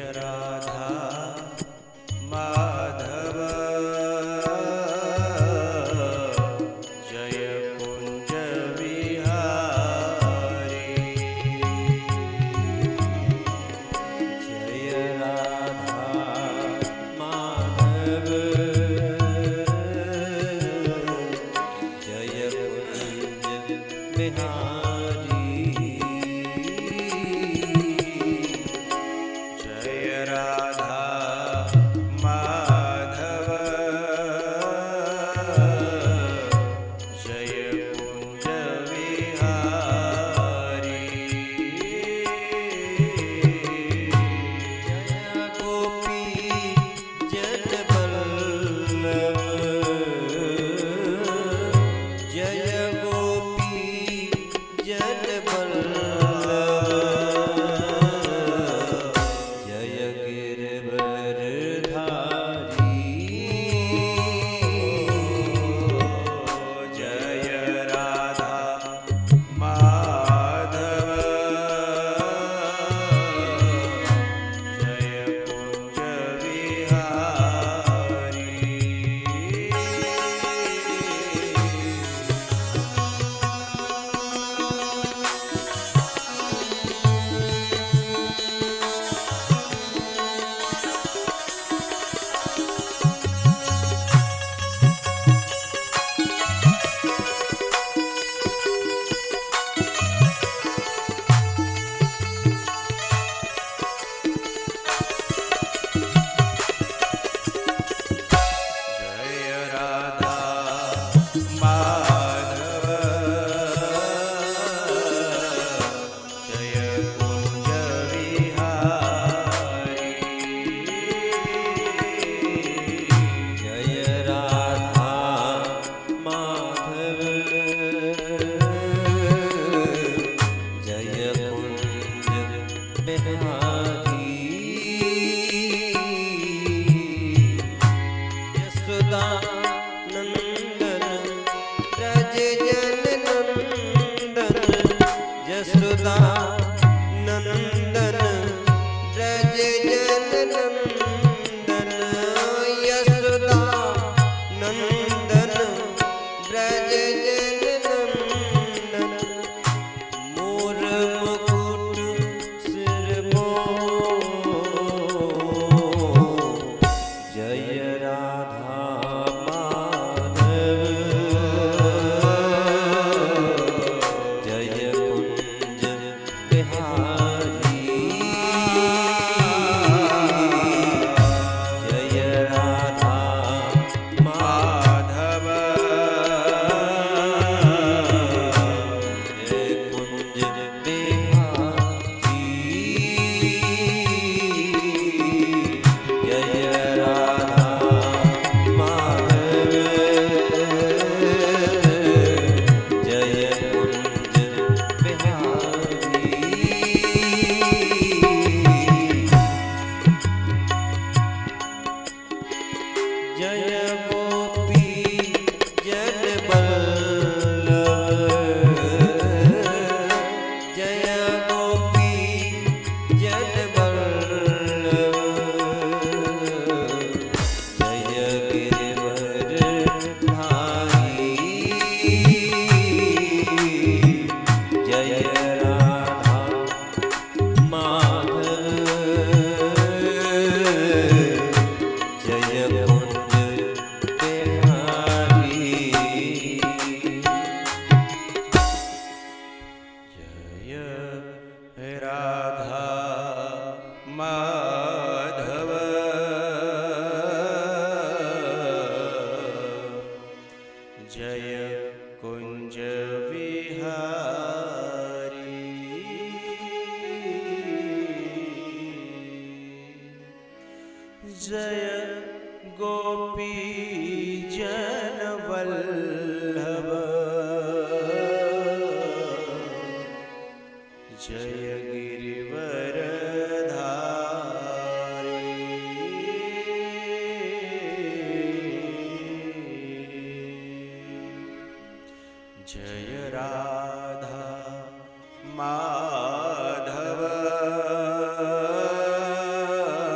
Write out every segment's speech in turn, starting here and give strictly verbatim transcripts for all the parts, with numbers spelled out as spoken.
माधव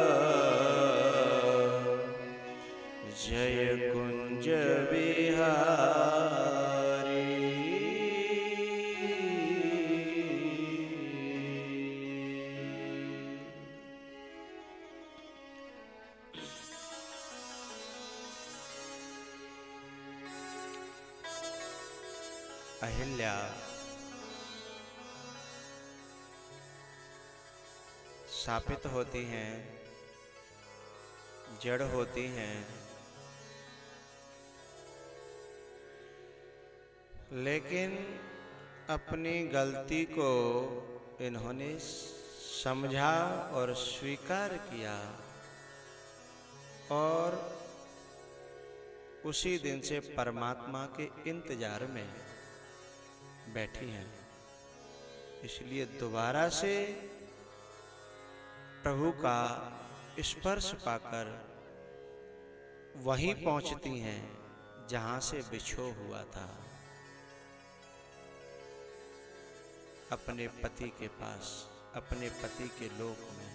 अहिल्या शापित होती हैं, जड़ होती हैं, लेकिन अपनी गलती को इन्होंने समझा और स्वीकार किया और उसी दिन से परमात्मा के इंतजार में बैठी हैं। इसलिए दोबारा से प्रभु का स्पर्श पाकर वहीं पहुंचती हैं जहां से बिछोह हुआ था, अपने पति के पास, अपने पति के लोक में।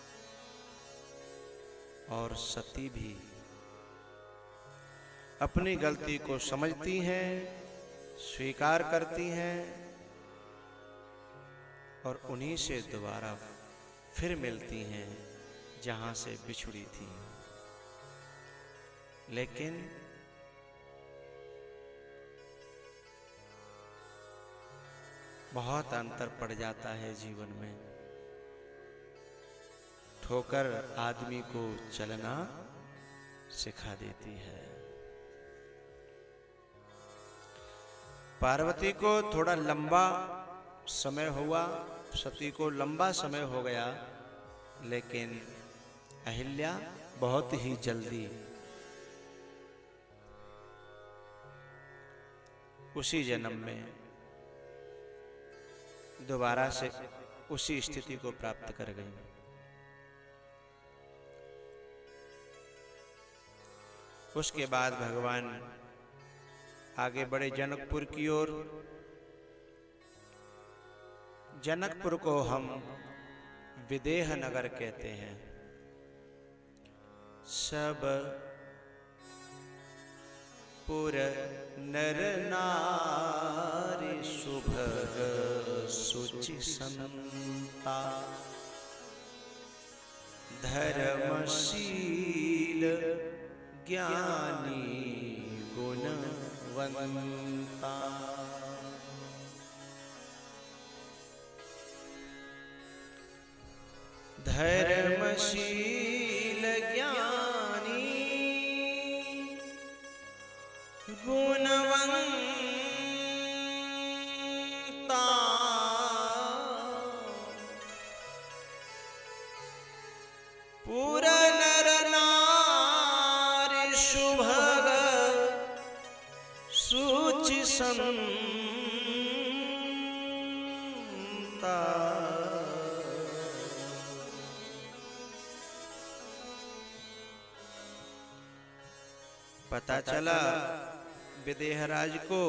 और सती भी अपनी गलती को समझती हैं, स्वीकार करती हैं और उन्हीं से दोबारा फिर मिलती हैं जहां से बिछुड़ी थी। लेकिन बहुत अंतर पड़ जाता है जीवन में। ठोकर आदमी को चलना सिखा देती है। पार्वती को थोड़ा लंबा समय हुआ, सती को लंबा समय हो गया, लेकिन अहिल्या बहुत ही जल्दी उसी जन्म में दोबारा से उसी स्थिति को प्राप्त कर गई। उसके बाद भगवान आगे बढ़े जनकपुर की ओर। जनकपुर को हम विदेह नगर कहते हैं। सब पुर नर नारी सुभग सुचि संता, धर्मशील ज्ञानी गुणवंता। धर्मशील ज्ञानी गुणवंता, पूरा नर नारी सुभग सुचि संता। पता चला विदेहराज को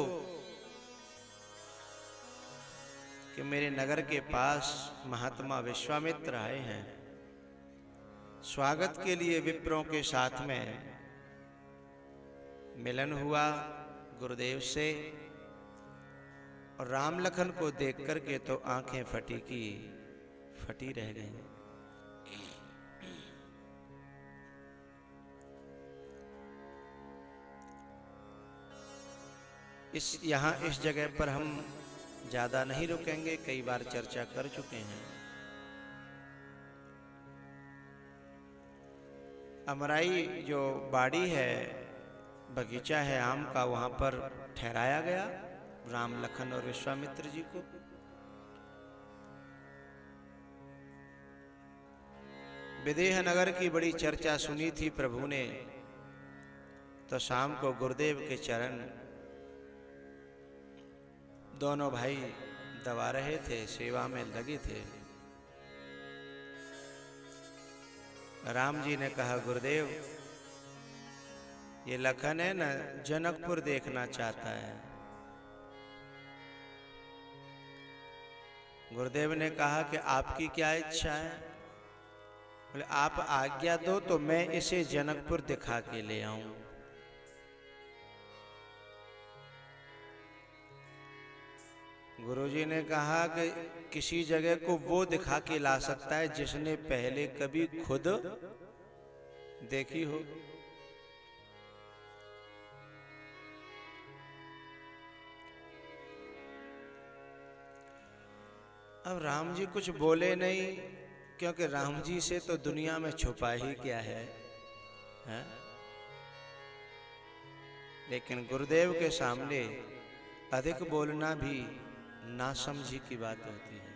कि मेरे नगर के पास महात्मा विश्वामित्र आए हैं। स्वागत के लिए विप्रों के साथ में मिलन हुआ गुरुदेव से, और राम लखन को देख करके तो आंखें फटी की फटी रह गईं। इस यहाँ इस जगह पर हम ज्यादा नहीं रुकेंगे, कई बार चर्चा कर चुके हैं। अमराई जो बाड़ी है, बगीचा है आम का, वहां पर ठहराया गया राम लखन और विश्वामित्र जी को। विदेह नगर की बड़ी चर्चा सुनी थी प्रभु ने, तो शाम को गुरुदेव के चरण दोनों भाई दबा रहे थे, सेवा में लगे थे। राम जी ने कहा, गुरुदेव ये लखन है ना, जनकपुर देखना चाहता है। गुरुदेव ने कहा कि आपकी क्या इच्छा है? बोले आप आज्ञा दो तो मैं इसे जनकपुर दिखा के ले आऊं। गुरुजी ने कहा कि किसी जगह को वो दिखा के ला सकता है जिसने पहले कभी खुद देखी हो। अब राम जी कुछ बोले नहीं, क्योंकि राम जी से तो दुनिया में छुपा ही क्या है, है? लेकिन गुरुदेव के सामने अधिक बोलना भी नासमझी की बात होती है।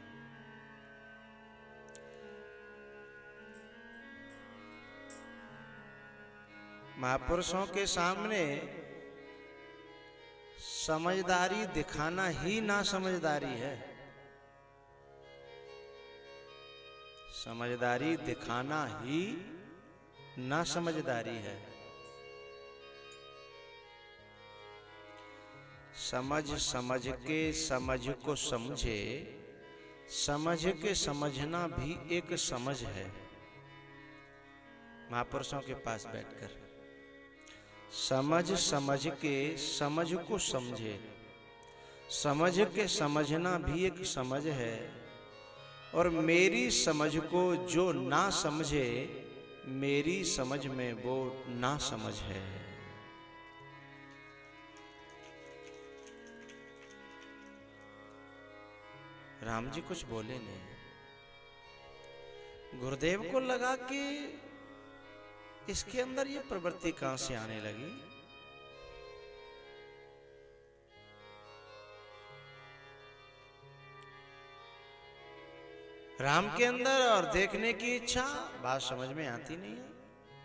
महापुरुषों के सामने समझदारी दिखाना ही ना समझदारी है। समझदारी दिखाना ही ना समझदारी है। समझ समझ के समझ को समझे, समझ के समझना भी एक समझ है। महापुरुषों के पास बैठकर समझ समझ के समझ को समझे, समझ के समझना भी एक समझ है। और मेरी समझ को जो ना समझे, मेरी समझ में वो ना समझ है। राम जी कुछ बोले नहीं। गुरुदेव को लगा कि इसके अंदर ये प्रवृत्ति कहां से आने लगी। राम के अंदर और देखने की इच्छा, बात समझ में आती नहीं है।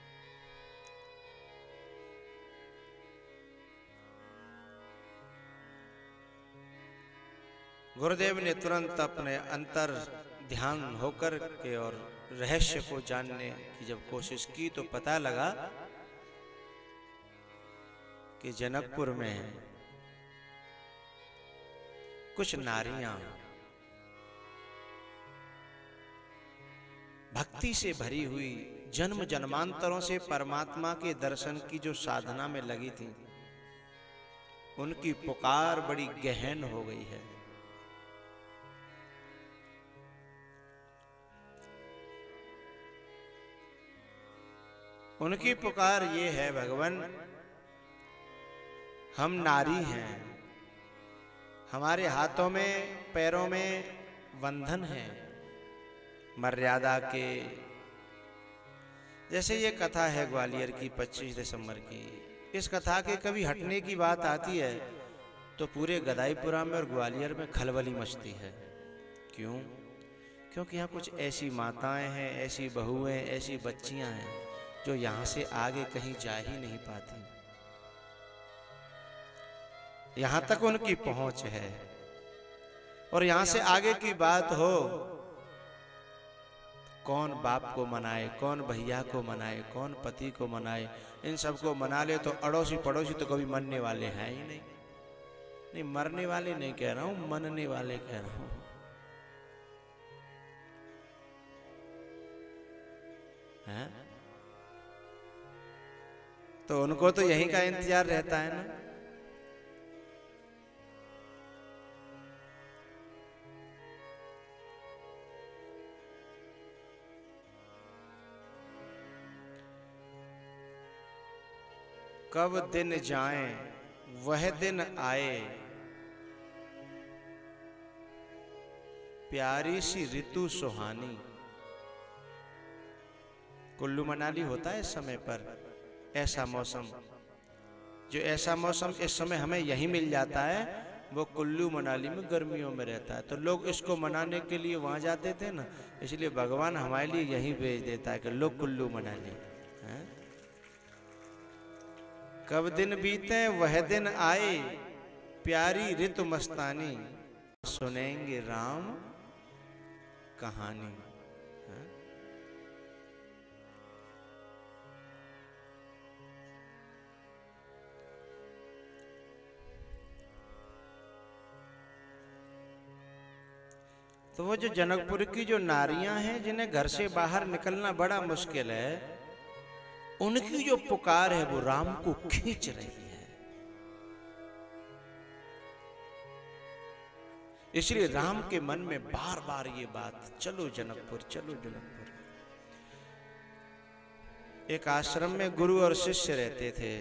गुरुदेव ने तुरंत अपने अंतर ध्यान होकर के और रहस्य को जानने की जब कोशिश की तो पता लगा कि जनकपुर में कुछ नारियां भक्ति से भरी हुई, जन्म जन्मांतरों से परमात्मा के दर्शन की जो साधना में लगी थी, उनकी पुकार बड़ी गहन हो गई है। उनकी पुकार ये है, भगवान हम नारी हैं, हमारे हाथों में पैरों में बंधन है मर्यादा के। जैसे ये कथा है ग्वालियर की पच्चीस दिसंबर की, इस कथा के कभी हटने की बात आती है तो पूरे गदाईपुरा में और ग्वालियर में खलबली मचती है। क्यों? क्योंकि यहाँ कुछ ऐसी माताएं हैं, ऐसी बहुएं, ऐसी बच्चियां हैं जो यहां से आगे कहीं जा ही नहीं पाती। यहां तक उनकी पहुंच है और यहां से आगे की बात हो, कौन बाप को मनाए, कौन भैया को मनाए, कौन पति को मनाए। इन सबको मना ले तो अड़ोसी पड़ोसी तो कभी मनने वाले हैं ही नहीं। नहीं, मरने वाले नहीं कह रहा हूं, मनने वाले कह रहा हूं। हैं? तो उनको तो यहीं का इंतजार रहता है ना। कब दिन जाए वह दिन आए, प्यारी सी ऋतु सुहानी। कुल्लू मनाली होता है इस समय पर ऐसा मौसम, जो ऐसा मौसम इस समय हमें यहीं मिल जाता है, वो कुल्लू मनाली में गर्मियों में रहता है। तो लोग इसको मनाने के लिए वहां जाते थे ना, इसलिए भगवान हमारे लिए यहीं भेज देता है कि लोग कुल्लू मनाली। हैं? कब दिन बीते वह दिन आए, प्यारी ऋतु मस्तानी, सुनेंगे राम कहानी। तो वो जो जनकपुर की जो नारियां हैं, जिन्हें घर से बाहर निकलना बड़ा मुश्किल है, उनकी जो पुकार है वो राम को खींच रही है। इसलिए राम के मन में बार बार ये बात, चलो जनकपुर, चलो जनकपुर। एक आश्रम में गुरु और शिष्य रहते थे।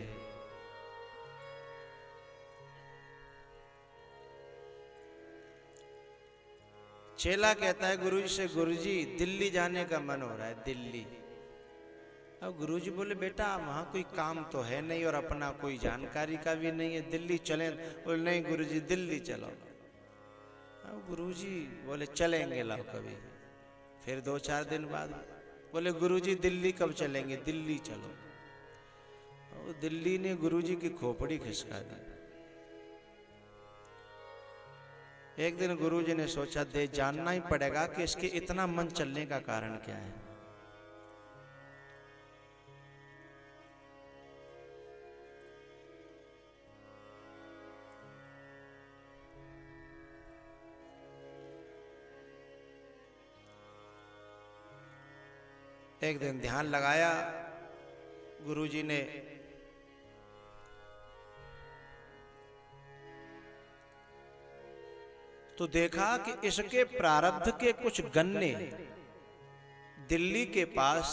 चेला कहता है गुरुजी से, गुरुजी दिल्ली जाने का मन हो रहा है, दिल्ली। अब गुरुजी बोले बेटा वहाँ कोई काम तो है नहीं और अपना कोई जानकारी का भी नहीं है, दिल्ली चलें? बोले नहीं गुरुजी दिल्ली चलो। अब गुरुजी बोले चलेंगे लाओ कभी। फिर दो चार दिन बाद बोले गुरुजी दिल्ली कब चलेंगे? दिल्ली चलो। और दिल्ली ने गुरुजी की खोपड़ी खिसका दी। एक दिन गुरुजी ने सोचा दे जानना ही पड़ेगा कि इसके इतना मन चलने का कारण क्या है। एक दिन ध्यान लगाया गुरुजी ने, तो देखा कि इसके प्रारब्ध के कुछ गन्ने दिल्ली के पास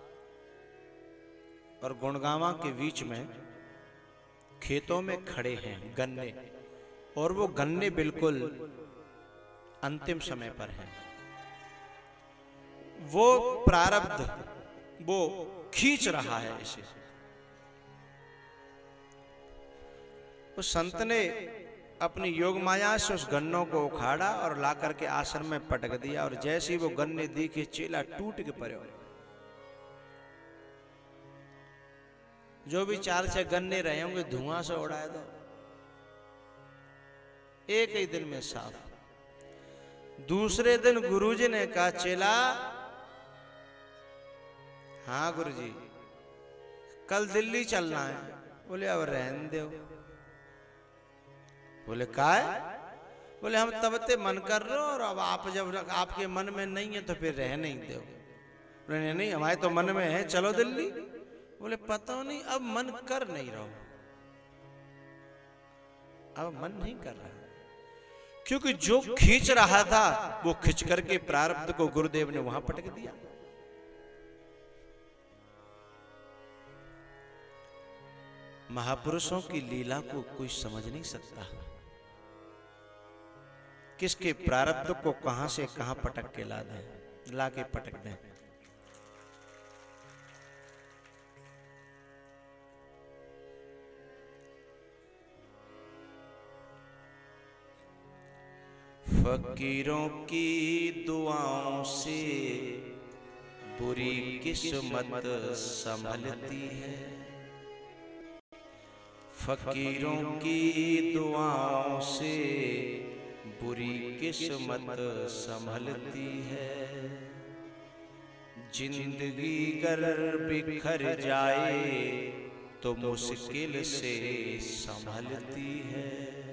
और गुड़गांव के बीच में खेतों में खड़े हैं गन्ने, और वो गन्ने बिल्कुल अंतिम समय पर हैं। वो प्रारब्ध वो खींच रहा है इसे। उस संत ने अपनी योग माया से उस गन्नों को उखाड़ा और ला करके आश्रम में पटक दिया, और जैसे ही वो गन्ने दिखे चेला टूट के पड़े। जो भी चार छह गन्ने रहे होंगे धुआं से उड़ाए दो, एक ही दिन में साफ। दूसरे दिन गुरुजी ने कहा चेला, हाँ गुरुजी कल दिल्ली चलना है। बोले अब रहने दो। बोले का है? बोले हम तब ते मन कर रहे हो, और अब आप जब आपके मन में नहीं है तो फिर रह नहीं दो। बोले नहीं नहीं हमारे तो मन में है, चलो दिल्ली। बोले पता नहीं अब मन कर नहीं रहा, अब मन नहीं कर रहा, क्योंकि जो खींच रहा था वो खींच करके प्रारब्ध को गुरुदेव ने वहां पटक दिया। महापुरुषों की लीला को कोई समझ नहीं सकता, किसके प्रारब्ध को कहां से कहां पटक के ला दें, ला के पटक दें। फकीरों की दुआओं से बुरी किस्मत संभलती है। फकीरों की दुआओं से बुरी किस्मत संभलती है। जिंदगी गर बिखर जाए तो मुश्किल से संभलती है।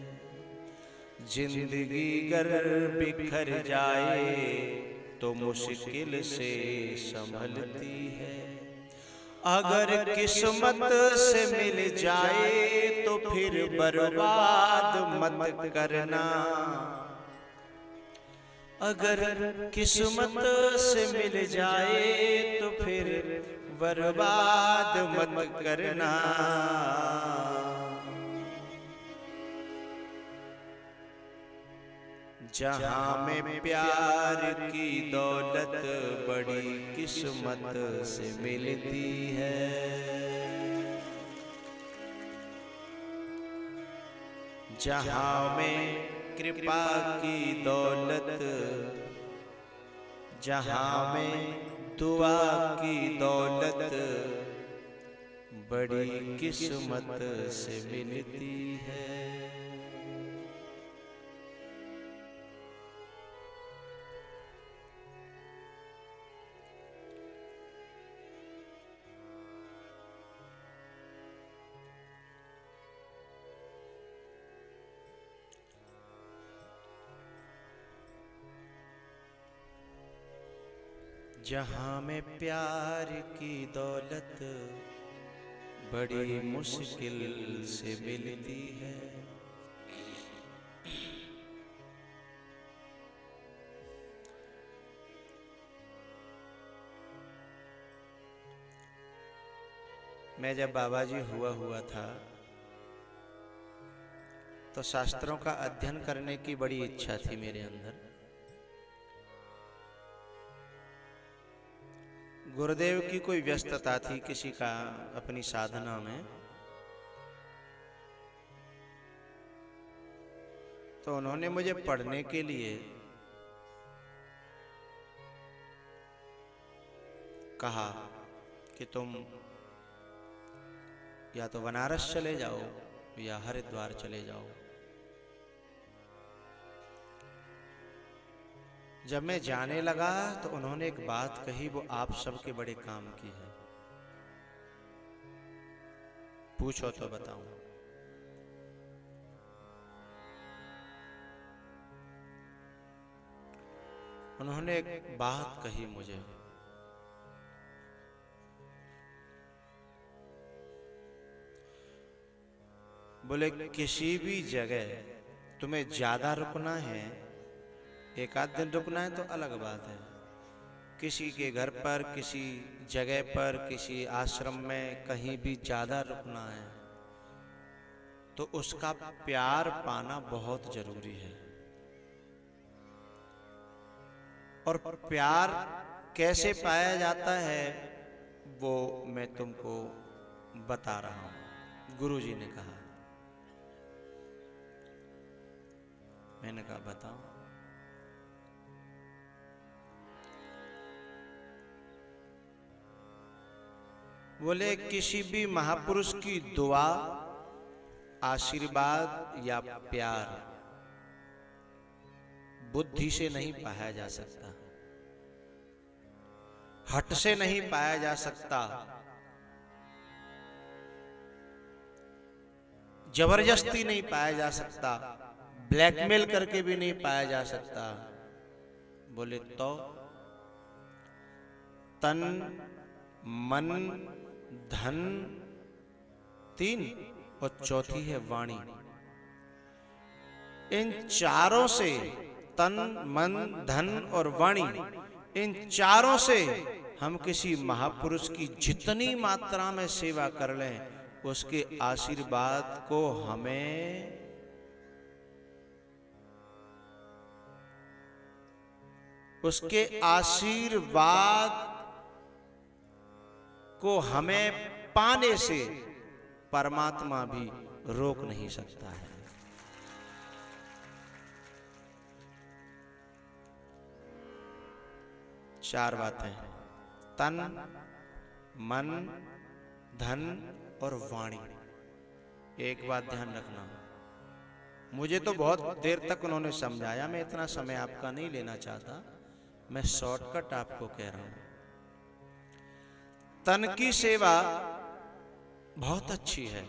जिंदगी गर बिखर जाए तो मुश्किल से संभलती है। अगर किस्मत से मिल जाए तो फिर बर्बाद मत करना। अगर किस्मत से मिल जाए तो फिर बर्बाद मत करना। जहां में प्यार की दौलत बड़ी किस्मत से मिलती है। जहां में कृपा की दौलत, जहां में दुआ की दौलत बड़ी किस्मत से मिलती है। जहां में प्यार की दौलत बड़ी मुश्किल से मिलती है। मैं जब बाबा जी हुआ हुआ था तो शास्त्रों का अध्ययन करने की बड़ी इच्छा थी मेरे अंदर। गुरुदेव की कोई व्यस्तता थी किसी का अपनी साधना में, तो उन्होंने मुझे पढ़ने के लिए कहा कि तुम या तो बनारस चले जाओ या हरिद्वार चले जाओ। जब मैं जाने लगा तो उन्होंने एक बात कही, वो आप सबके बड़े काम की है। पूछो तो बताऊं। उन्होंने एक बात कही मुझे, बोले किसी भी जगह तुम्हें ज्यादा रुकना है, एक आध दिन रुकना है तो अलग बात है। किसी के घर पर, किसी जगह पर, किसी आश्रम में कहीं भी ज्यादा रुकना है तो उसका प्यार पाना बहुत जरूरी है। और प्यार कैसे पाया जाता है वो मैं तुमको बता रहा हूं। गुरुजी ने कहा। मैंने कहा बताओ। बोले किसी भी महापुरुष की दुआ, आशीर्वाद या प्यार बुद्धि से नहीं पाया जा सकता, हट से नहीं पाया जा सकता, जबरदस्ती नहीं पाया जा सकता, ब्लैकमेल करके भी नहीं पाया जा सकता। बोले तो तन, मन, धन, तीन, और चौथी है वाणी। इन चारों से, तन, मन, धन और वाणी, इन चारों से हम किसी महापुरुष की जितनी मात्रा में सेवा कर लें, उसके आशीर्वाद को हमें उसके आशीर्वाद को हमें पाने से परमात्मा भी रोक नहीं सकता है। चार बातें, तन, मन, धन और वाणी। एक बात ध्यान रखना, मुझे तो बहुत देर तक उन्होंने समझाया, मैं इतना समय आपका नहीं लेना चाहता, मैं शॉर्टकट आपको कह रहा हूं। तन की सेवा बहुत अच्छी है,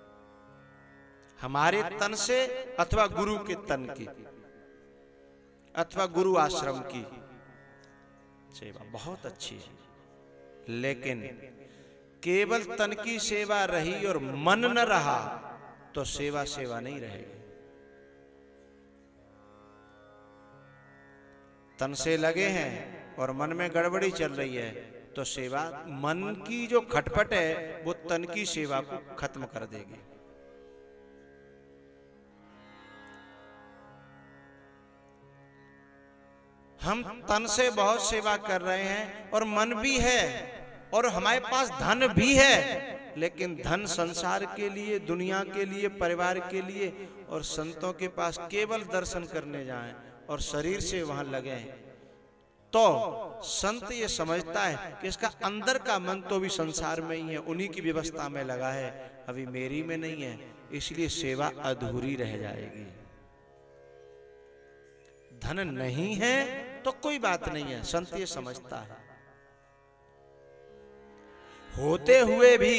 हमारे तन से अथवा गुरु के तन की अथवा गुरु आश्रम की सेवा बहुत अच्छी है, लेकिन केवल तन की सेवा रही और मन न रहा तो सेवा सेवा नहीं रहेगी। तन से लगे हैं और मन में गड़बड़ी चल रही है तो सेवा, मन की जो खटपट है वो तन की सेवा को खत्म कर देगी। हम तन से बहुत सेवा कर रहे हैं और मन भी है और हमारे पास धन भी है, लेकिन धन संसार के लिए, दुनिया के लिए, परिवार के लिए, और संतों के पास केवल दर्शन करने जाएं और शरीर से वहां लगे, तो संत ये समझता है कि इसका अंदर का मन तो भी संसार में ही है, उन्हीं की व्यवस्था में लगा है, अभी मेरी में नहीं है, इसलिए सेवा अधूरी रह जाएगी। धन नहीं है तो कोई बात नहीं है, संत ये समझता है। होते हुए भी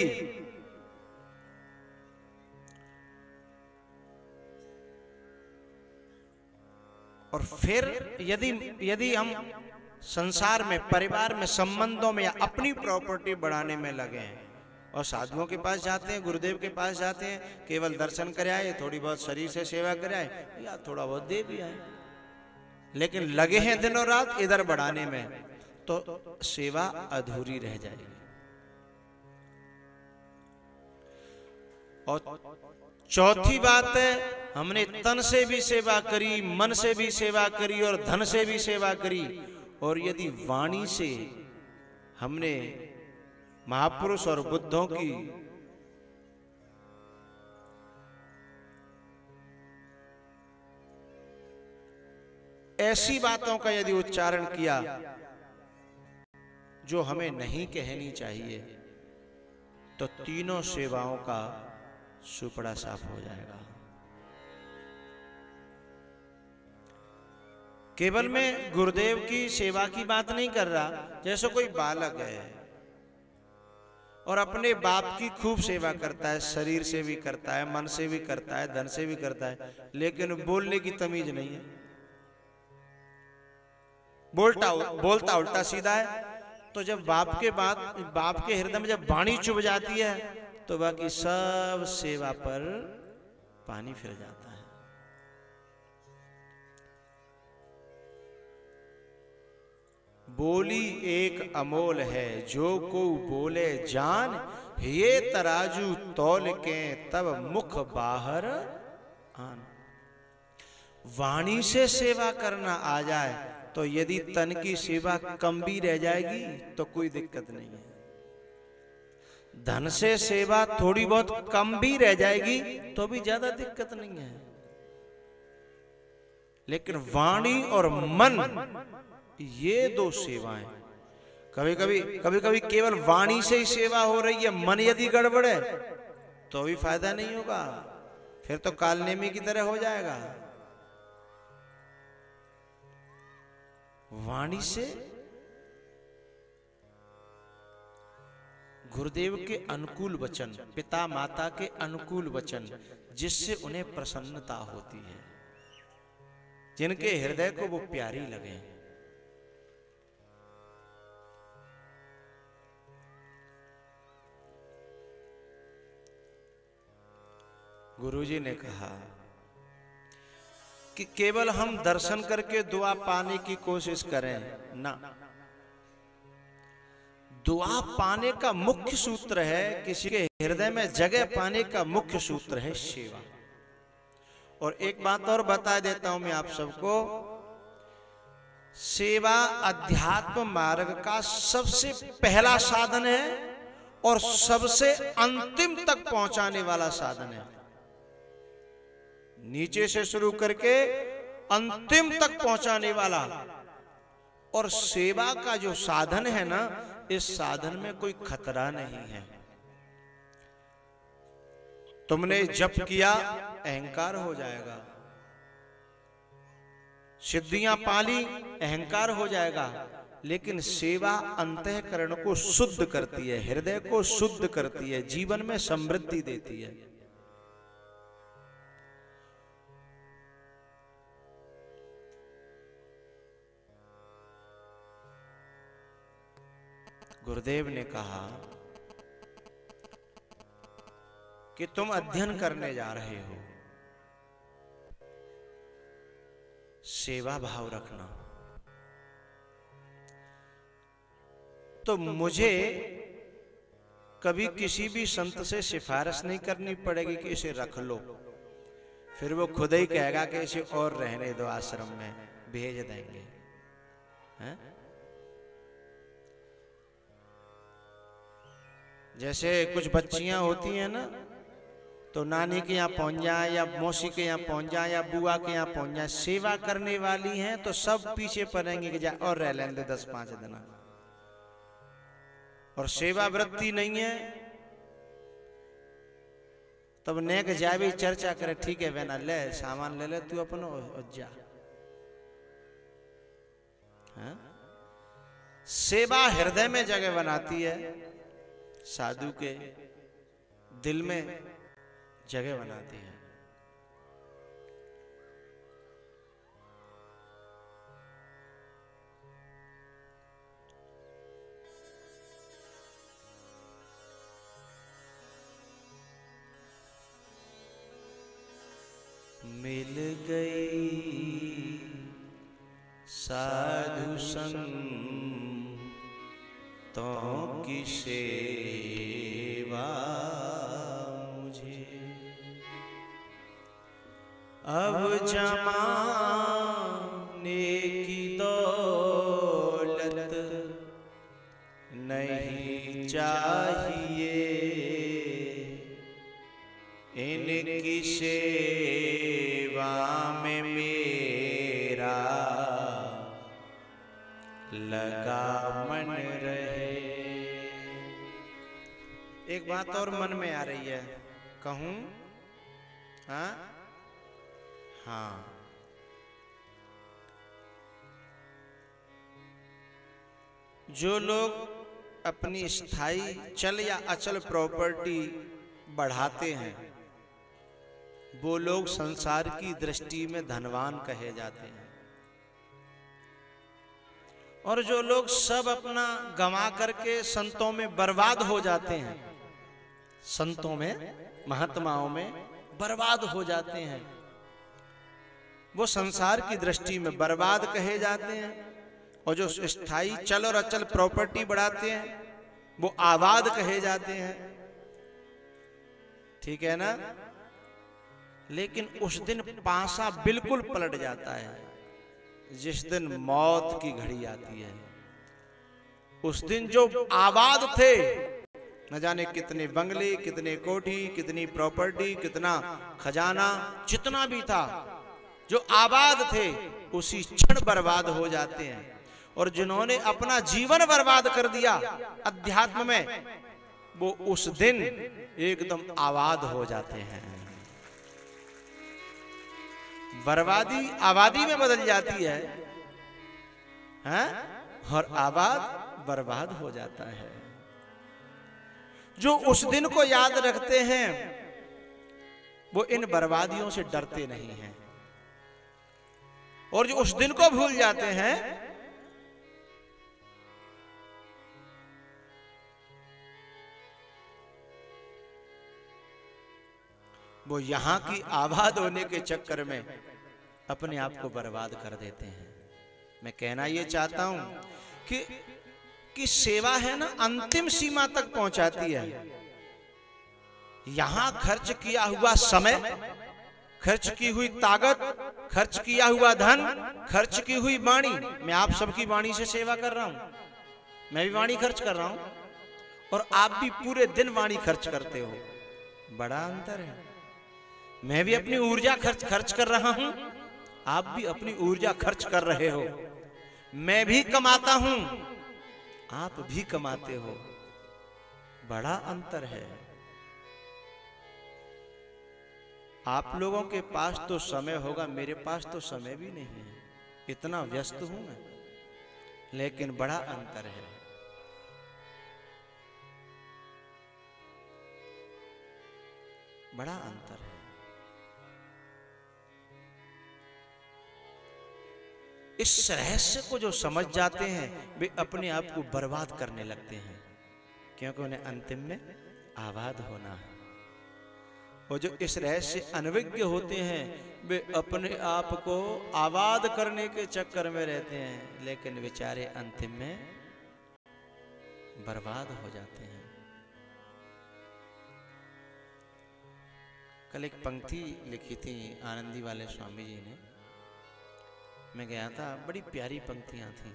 और फिर यदि यदि हम संसार में, परिवार में, संबंधों में या अपनी प्रॉपर्टी बढ़ाने में लगे हैं और साधुओं के पास जाते हैं, गुरुदेव के पास जाते हैं, केवल दर्शन कर आए, थोड़ी बहुत शरीर से सेवा कर आए या थोड़ा बहुत दे भी आए, लेकिन लगे हैं दिन और रात इधर बढ़ाने में, तो सेवा अधूरी रह जाएगी। और चौथी बात है, हमने तन से भी सेवा करी, मन से भी सेवा करी और धन से भी सेवा करी, और यदि वाणी से हमने महापुरुष और बुद्धों की ऐसी बातों का यदि उच्चारण किया जो हमें नहीं कहनी चाहिए, तो तीनों सेवाओं का सुपड़ा साफ हो जाएगा। केवल मैं गुरुदेव की सेवा की बात नहीं कर रहा। जैसे कोई बालक है और अपने बाप की खूब सेवा करता है, शरीर से भी करता है, मन से भी करता है, धन से भी करता है, लेकिन बोलने की तमीज नहीं है, बोलता बोलता उल्टा सीधा है। तो जब बाप के बात बाप के हृदय में जब वाणी चुभ जाती है, तो बाकी सब सेवा पर पानी फिर जाता है। बोली एक अमोल है, जो को बोले जान, ये तराजू तौल के तब मुख बाहर आन। वाणी से सेवा करना आ जाए तो यदि तन की सेवा कम भी रह जाएगी तो कोई दिक्कत नहीं है। धन से सेवा थोड़ी बहुत कम भी रह जाएगी तो भी ज्यादा दिक्कत नहीं है। लेकिन वाणी और मन, ये दो सेवाएं, कभी कभी कभी कभी केवल वाणी से ही सेवा हो रही है, मन यदि गड़बड़ है तो भी फायदा नहीं होगा, फिर तो कालनेमी की तरह हो जाएगा। वाणी से गुरुदेव के अनुकूल वचन, पिता माता के अनुकूल वचन, जिससे उन्हें प्रसन्नता होती है, जिनके हृदय को वो प्यारी लगे। गुरुजी ने कहा कि केवल हम दर्शन करके दुआ पाने की कोशिश करें ना। दुआ पाने का मुख्य सूत्र है, किसी के हृदय में जगह पाने का मुख्य सूत्र है सेवा। और एक बात और बता देता हूं मैं आप सबको, सेवा अध्यात्म मार्ग का सबसे पहला साधन है और सबसे अंतिम तक पहुंचाने वाला साधन है। नीचे से शुरू करके अंतिम तक पहुंचाने वाला। और सेवा का जो साधन है ना, इस साधन में कोई खतरा नहीं है। तुमने जप किया, अहंकार हो जाएगा, सिद्धियां पाली, अहंकार हो जाएगा, लेकिन सेवा अंतःकरण को शुद्ध करती है, हृदय को शुद्ध करती है, जीवन में समृद्धि देती है। गुरुदेव ने कहा कि तुम अध्ययन करने जा रहे हो, सेवा भाव रखना। तो मुझे कभी किसी भी संत से सिफारिश नहीं करनी पड़ेगी कि इसे रख लो, फिर वो खुद ही कहेगा कि इसे और रहने दो, आश्रम में भेज देंगे। हैं? जैसे कुछ बच्चियां होती हैं ना, तो नानी के यहाँ पहुंच जाए या मौसी के यहाँ पहुंच जाए या बुआ के यहाँ पहुंच जाए, सेवा करने वाली हैं तो सब पीछे पड़ेंगे कि जा और रह लेंगे दस पांच दिन। और सेवा वृत्ति नहीं है तब नेक जाए भी चर्चा करे, ठीक है बहना ले सामान ले ले तू अपनो जा। हाँ? सेवा हृदय में जगह बनाती है, साधु के दिल में जगह बनाती है। मिल गई साधु संतों की सेवा मुझे, अब जमाने की दौलत चाहिए, इनकी सेवा में मेरा लगा मन रहे। एक बात और मन में आ रही है, कहूं? हाँ हाँ, जो लोग अपनी स्थायी चल या अचल प्रॉपर्टी बढ़ाते हैं वो लोग संसार की दृष्टि में धनवान कहे जाते हैं, और जो लोग सब अपना गंवा करके संतों में बर्बाद हो जाते हैं, संतों में महात्माओं में बर्बाद हो जाते हैं, वो संसार की दृष्टि में बर्बाद कहे जाते हैं। और जो स्थायी चल और अचल प्रॉपर्टी बढ़ाते हैं वो आबाद कहे जाते हैं। ठीक है ना? लेकिन उस दिन पासा बिल्कुल पलट जाता है जिस दिन मौत की घड़ी आती है। उस दिन जो आबाद थे, न जाने कितने बंगले, कितने कोठी, कितनी प्रॉपर्टी, कितना खजाना, जितना भी था, जो आबाद थे उसी क्षण बर्बाद हो जाते हैं। और जिन्होंने अपना जीवन बर्बाद कर दिया अध्यात्म में, वो उस दिन एकदम आबाद हो जाते हैं। बर्बादी आबादी में बदल जाती है, हैं? और आबाद बर्बाद हो जाता है। जो उस दिन को याद रखते हैं वो इन बर्बादियों से डरते नहीं हैं, और जो उस दिन को भूल जाते हैं वो यहां की आबाद होने के चक्कर में अपने आप को बर्बाद कर देते हैं। मैं कहना ये चाहता हूं कि कि सेवा है ना, अंतिम सीमा तक पहुंचाती है। यहां खर्च किया हुआ समय, खर्च की हुई ताकत, खर्च किया हुआ धन, खर्च की हुई वाणी, मैं आप सबकी वाणी से सेवा कर रहा हूं, मैं भी वाणी खर्च कर रहा हूं, और आप भी पूरे दिन वाणी खर्च करते हो। बड़ा अंतर है। मैं भी अपनी ऊर्जा खर्च खर्च कर रहा हूं, आप भी अपनी ऊर्जा खर्च कर रहे हो। मैं भी कमाता हूं, आप भी कमाते हो। बड़ा अंतर है। आप लोगों के पास तो समय होगा, मेरे पास तो समय भी नहीं है, इतना व्यस्त हूं मैं, लेकिन बड़ा अंतर है। बड़ा अंतर है। इस रहस्य को जो समझ जाते हैं वे अपने आप को बर्बाद करने लगते हैं, क्योंकि उन्हें अंतिम में आबाद होना है। और जो इस रहस्य से अनभिज्ञ होते हैं वे अपने आप को आबाद करने के चक्कर में रहते हैं, लेकिन बेचारे अंतिम में बर्बाद हो जाते हैं। कल एक पंक्ति लिखी थी आनंदी वाले स्वामी जी ने, मैं गया था, बड़ी प्यारी पंक्तियां थी।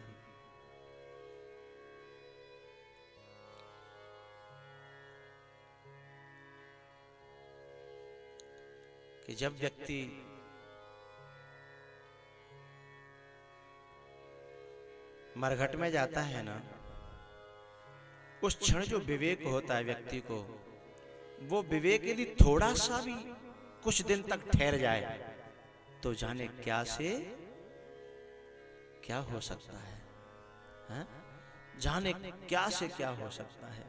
कि जब व्यक्ति मरघट में जाता है ना, उस क्षण जो विवेक होता है व्यक्ति को, वो विवेक यदि थोड़ा सा भी कुछ दिन तक ठहर जाए तो जाने क्या से क्या हो सकता है, है? जाने क्या से क्या हो सकता है।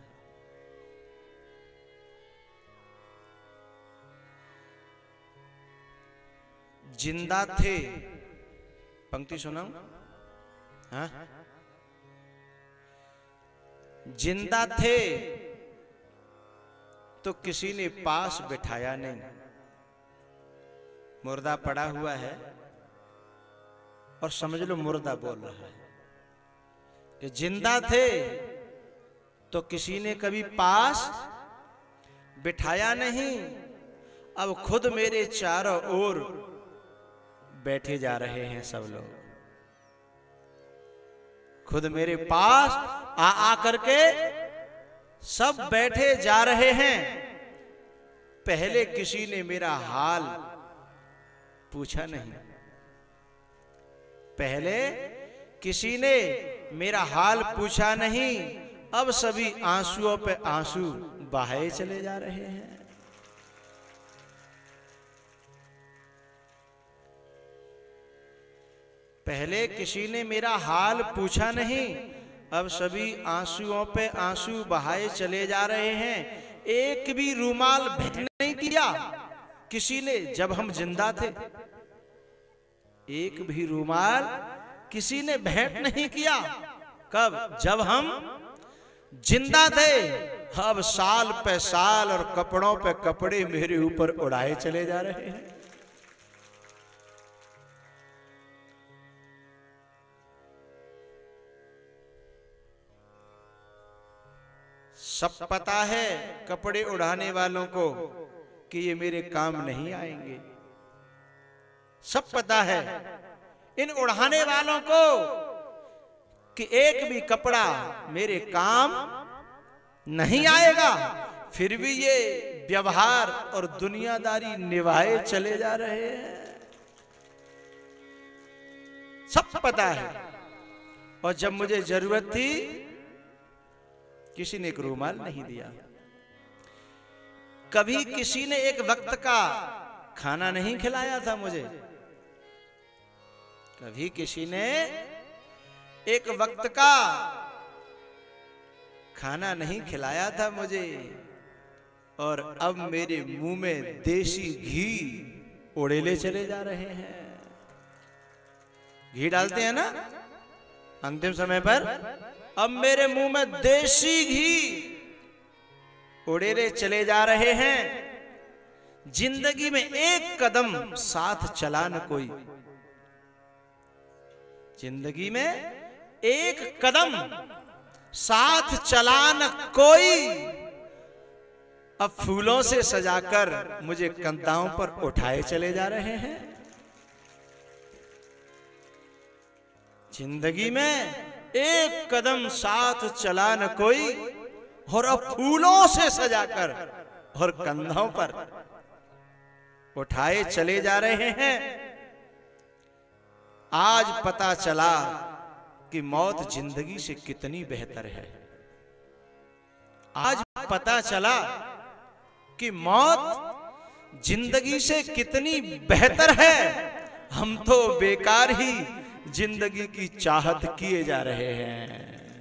जिंदा थे, पंक्ति सुनाऊं? हाँ? जिंदा थे तो किसी ने पास बिठाया नहीं, मुर्दा पड़ा हुआ है और समझ लो मुर्दा बोल रहा है कि जिंदा थे तो किसी ने कभी पास बिठाया नहीं, अब खुद मेरे चारों ओर बैठे जा रहे हैं सब लोग। खुद मेरे पास आ आ करके सब बैठे जा रहे हैं, पहले किसी ने मेरा हाल पूछा नहीं। पहले किसी ने मेरा हाल पूछा नहीं, अब सभी आंसुओं पे आंसू बहाए चले जा रहे हैं। पहले किसी ने मेरा हाल पूछा नहीं, अब सभी आंसुओं पे आंसू बहाए चले जा रहे हैं। एक भी रूमाल भेंट नहीं किया किसी ने जब हम जिंदा थे। एक भी रूमाल किसी ने भेंट नहीं किया। कब? जब हम जिंदा थे। अब साल पे साल और कपड़ों पे कपड़े मेरे ऊपर उड़ाए चले जा रहे हैं। सब पता है कपड़े उड़ाने वालों को कि ये मेरे काम नहीं आएंगे। सब पता है इन उड़ाने वालों को कि एक भी कपड़ा मेरे काम नहीं आएगा, फिर भी ये व्यवहार और दुनियादारी निभाए चले जा रहे हैं। सब पता है। और जब मुझे जरूरत थी किसी ने एक रूमाल नहीं दिया। कभी किसी ने एक वक्त का खाना नहीं खिलाया था मुझे। कभी किसी ने एक वक्त का खाना नहीं खिलाया था मुझे। और अब मेरे मुंह में देसी घी उड़ेले चले जा रहे हैं। घी डालते हैं ना अंतिम समय पर। अब मेरे मुंह में देसी घी उड़ेले चले जा रहे हैं। जिंदगी में एक कदम साथ चला न कोई। जिंदगी में एक कदम साथ चला न कोई। अब फूलों से सजाकर मुझे कंधाओं पर उठाए चले जा रहे हैं। जिंदगी में एक कदम साथ चला न कोई, और अब फूलों से सजाकर और कंधों पर उठाए चले जा रहे हैं। आज पता चला कि मौत जिंदगी से कितनी बेहतर है। आज पता चला कि मौत जिंदगी से कितनी बेहतर है। हम तो बेकार ही जिंदगी की चाहत किए जा रहे हैं।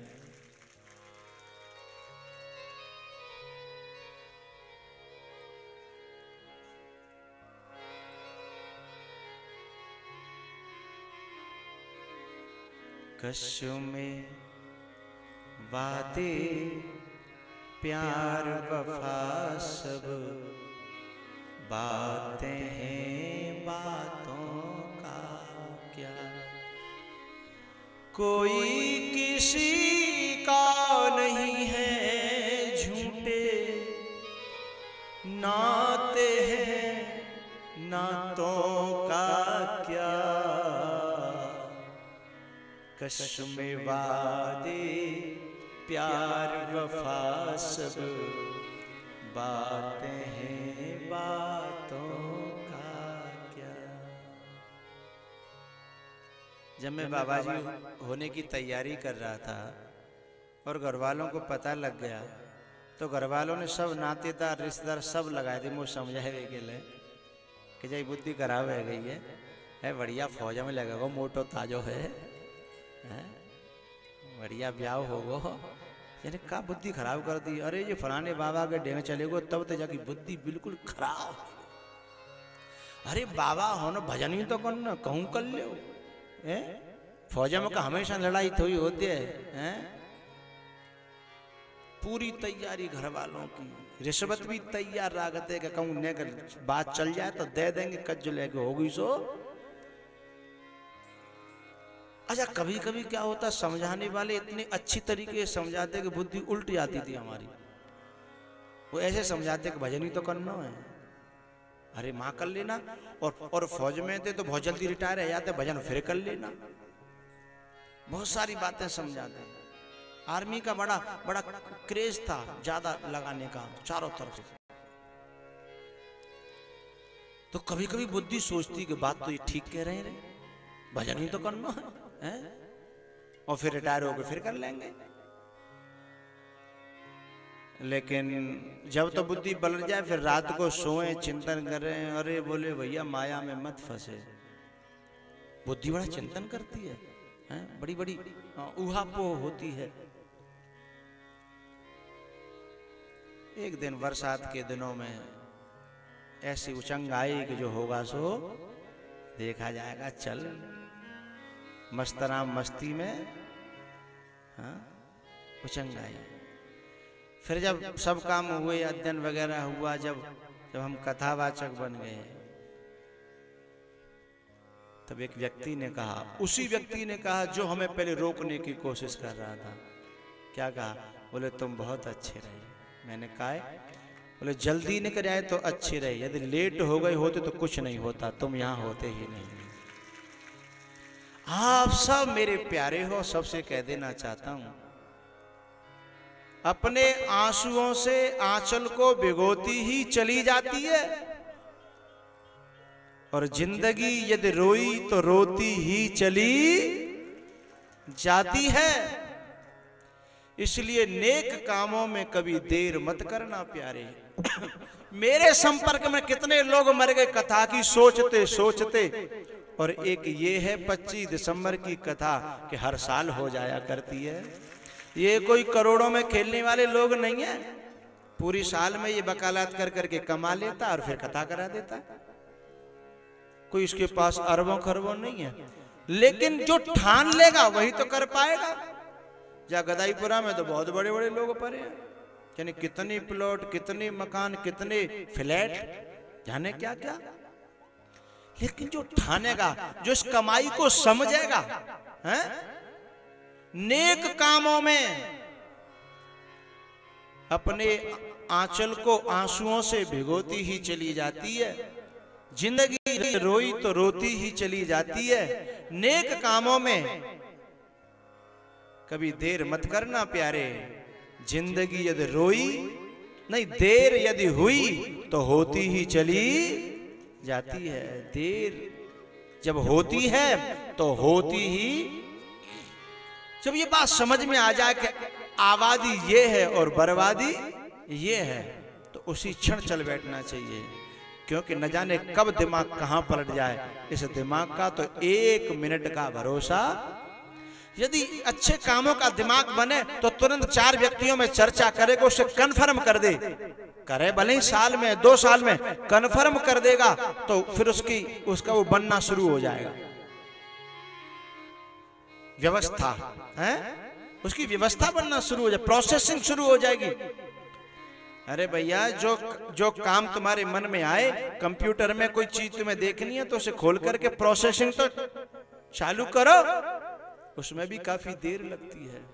कश्यों में वादे प्यार वफा सब बातें हैं बातों का क्या। कोई किसी का नहीं है झूठे नाते हैं नातों का क्या। कसम वादे प्यार वफा सब बातें हैं बातों का क्या। जब मैं बाबा जी होने की तैयारी कर रहा था और घर वालों को पता लग गया तो घर वालों ने सब नातेदार रिश्तेदार सब लगाए थे। मुझे समझाए के लिए कि जाई बुद्धि खराब है गई है, है बढ़िया फौज में लगेगा मोटो ताजो है, है? बढ़िया ब्याह होगो। यानी का बुद्धि खराब कर दी। अरे ये फलाने बाबा के डेंग चलेगो तब तो जाके बुद्धि बिल्कुल खराब। अरे बाबा हो न भजन ही तो कर न कहूँ कर लो। फौजा में का हमेशा लड़ाई थोड़ी होती है, है? पूरी तैयारी घर वालों की, रिश्वत भी तैयार रागते कि कहूँ ने बात चल जाए तो दे देंगे कज लेके होगी सो। अच्छा कभी कभी क्या होता समझाने वाले इतने अच्छी तरीके से समझाते कि बुद्धि उल्ट जाती थी हमारी। वो ऐसे समझाते कि भजन ही तो करना है, अरे माँ कर लेना। और और फौज में थे तो बहुत जल्दी रिटायर हो जाते, भजन फिर कर लेना। बहुत सारी बातें समझाते। आर्मी का बड़ा बड़ा क्रेज था ज्यादा लगाने का चारों तरफ। तो कभी कभी बुद्धि सोचती कि बात तो ये ठीक कह रहे हैं, भजन ही तो करना है, है? और फिर रिटायर हो गए फिर कर लेंगे। लेकिन जब तो बुद्धि पलट जाए फिर रात को सोए चिंतन करें, अरे बोले भैया माया में मत फंसे। बुद्धि बड़ा चिंतन करती है, है? बड़ी बड़ी ऊहापोह होती है। एक दिन बरसात के दिनों में ऐसी उचंग आई कि जो होगा सो देखा जाएगा। चल मस्तराम मस्ती में हाँ उचंग आई। फिर जब सब काम हुए, अध्ययन वगैरह हुआ, जब जब हम कथावाचक बन गए, तब एक व्यक्ति ने कहा, उसी व्यक्ति ने कहा जो हमें पहले रोकने की कोशिश कर रहा था। क्या कहा? बोले तुम बहुत अच्छे रहे। मैंने कहा, बोले जल्दी निकल आए तो अच्छे रहे, यदि लेट हो गए होते तो कुछ नहीं होता, तुम यहां होते ही नहीं। आप सब मेरे प्यारे हो, सबसे कह देना चाहता हूं, अपने आंसुओं से आंचल को भिगोती ही चली जाती है, और जिंदगी यदि रोई तो रोती ही चली जाती है। इसलिए नेक कामों में कभी देर मत करना प्यारे। मेरे संपर्क में कितने लोग मर गए कथा की सोचते सोचते, और एक ये है पच्चीस दिसंबर की कथा कि हर साल हो जाया करती है। ये कोई करोड़ों में खेलने वाले लोग नहीं है, पूरी साल में ये वकालत कर करके कमा लेता और फिर कथा करा देता। कोई इसके पास अरबों खरबों नहीं है, लेकिन जो ठान लेगा वही तो कर पाएगा। जा गदाईपुरा में तो बहुत बड़े बड़े लोग पड़े हैं, यानी कितनी प्लॉट, कितने मकान, कितने फ्लैट, जाने क्या क्या। लेकिन जो ठानेगा, जो इस कमाई को समझेगा, हैं? नेक कामों में अपने आंचल को आंसुओं से भिगोती ही चली जाती है। जिंदगी रोई तो रोती ही चली जाती है। नेक कामों में कभी देर मत करना प्यारे। जिंदगी यदि रोई नहीं, देर यदि हुई तो होती ही चली जाती है। देर जब होती है तो होती ही, जब ये बात समझ में आ जाए कि आबादी ये है और बर्बादी ये है, तो उसी क्षण चल बैठना चाहिए, क्योंकि न जाने कब दिमाग कहां पलट जाए। इस दिमाग का तो एक मिनट का भरोसा। यदि अच्छे कामों का दिमाग बने तो तुरंत चार व्यक्तियों में चर्चा करेगा, उसे कन्फर्म कर दे, करे भले ही साल में दो साल में कन्फर्म कर देगा, तो फिर उसकी उसका वो बनना शुरू हो जाएगा। व्यवस्था है, उसकी व्यवस्था बनना शुरू हो जाए, प्रोसेसिंग शुरू हो जाएगी। अरे भैया, जो जो काम तुम्हारे मन में आए, कंप्यूटर में कोई चीज तुम्हें देखनी है तो उसे खोल करके प्रोसेसिंग तो चालू करो, उसमें भी काफी देर लगती है।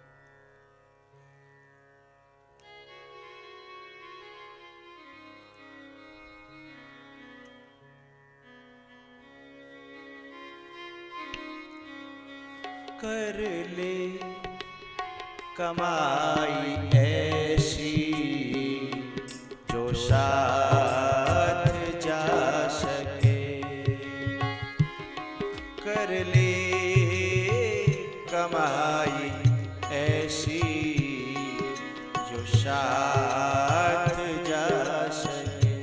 कर ले कमाई ऐसी जो साथ जा सके, कर ले कमाई ऐसी जो साथ जा सके।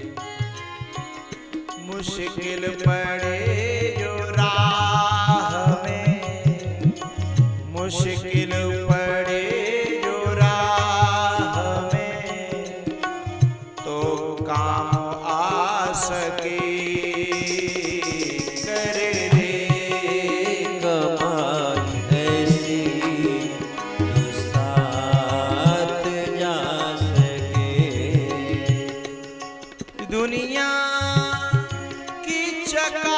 मुश्किल पड़े जो राह में, मुश्किल पड़े जो राह में, तो काम आ सके। कर ले कमाई ऐसी जो साथ जा सके। दुनिया की चका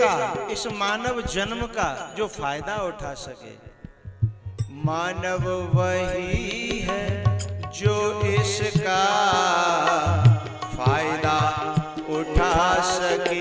मिलेगा इस मानव जन्म का जो फायदा उठा सके। मानव वही है जो इसका फायदा उठा सके।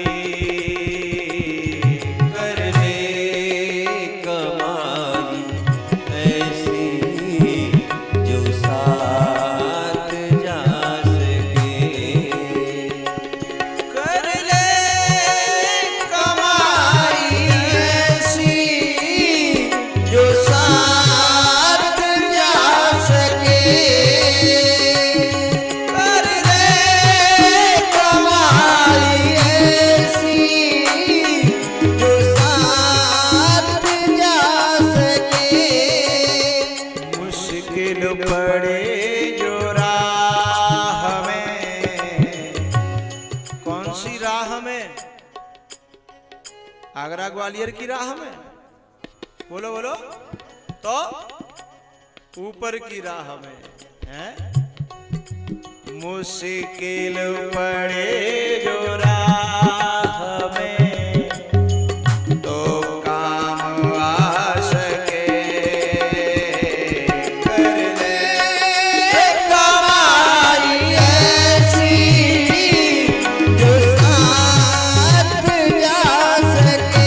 आगरा ग्वालियर की राह में, बोलो बोलो, तो ऊपर की राह में है। मुश्किल पड़े जो राह में तो काम आ सके। कर ले कमाई ऐसी जो साथ जा सके।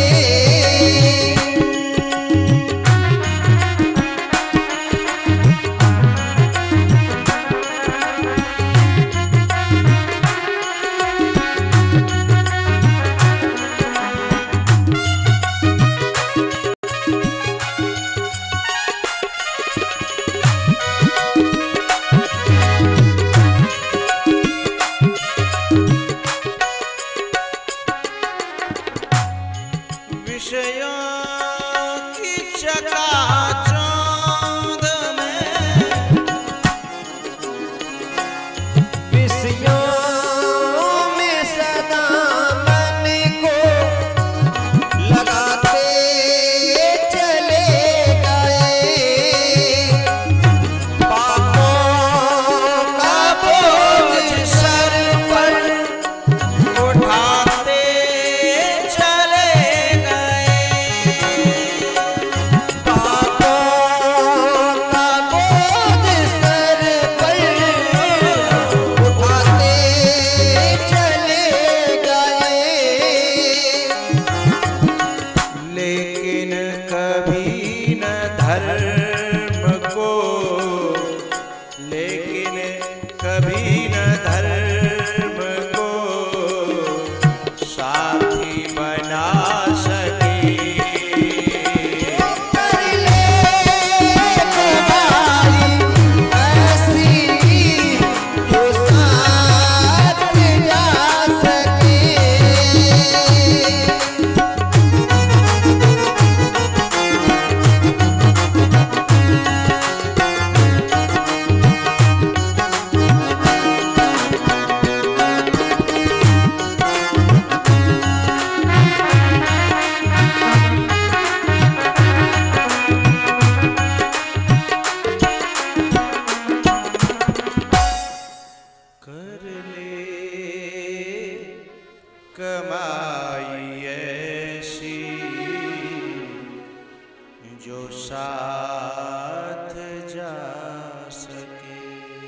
कमाई ऐसी जो साथ जा सके।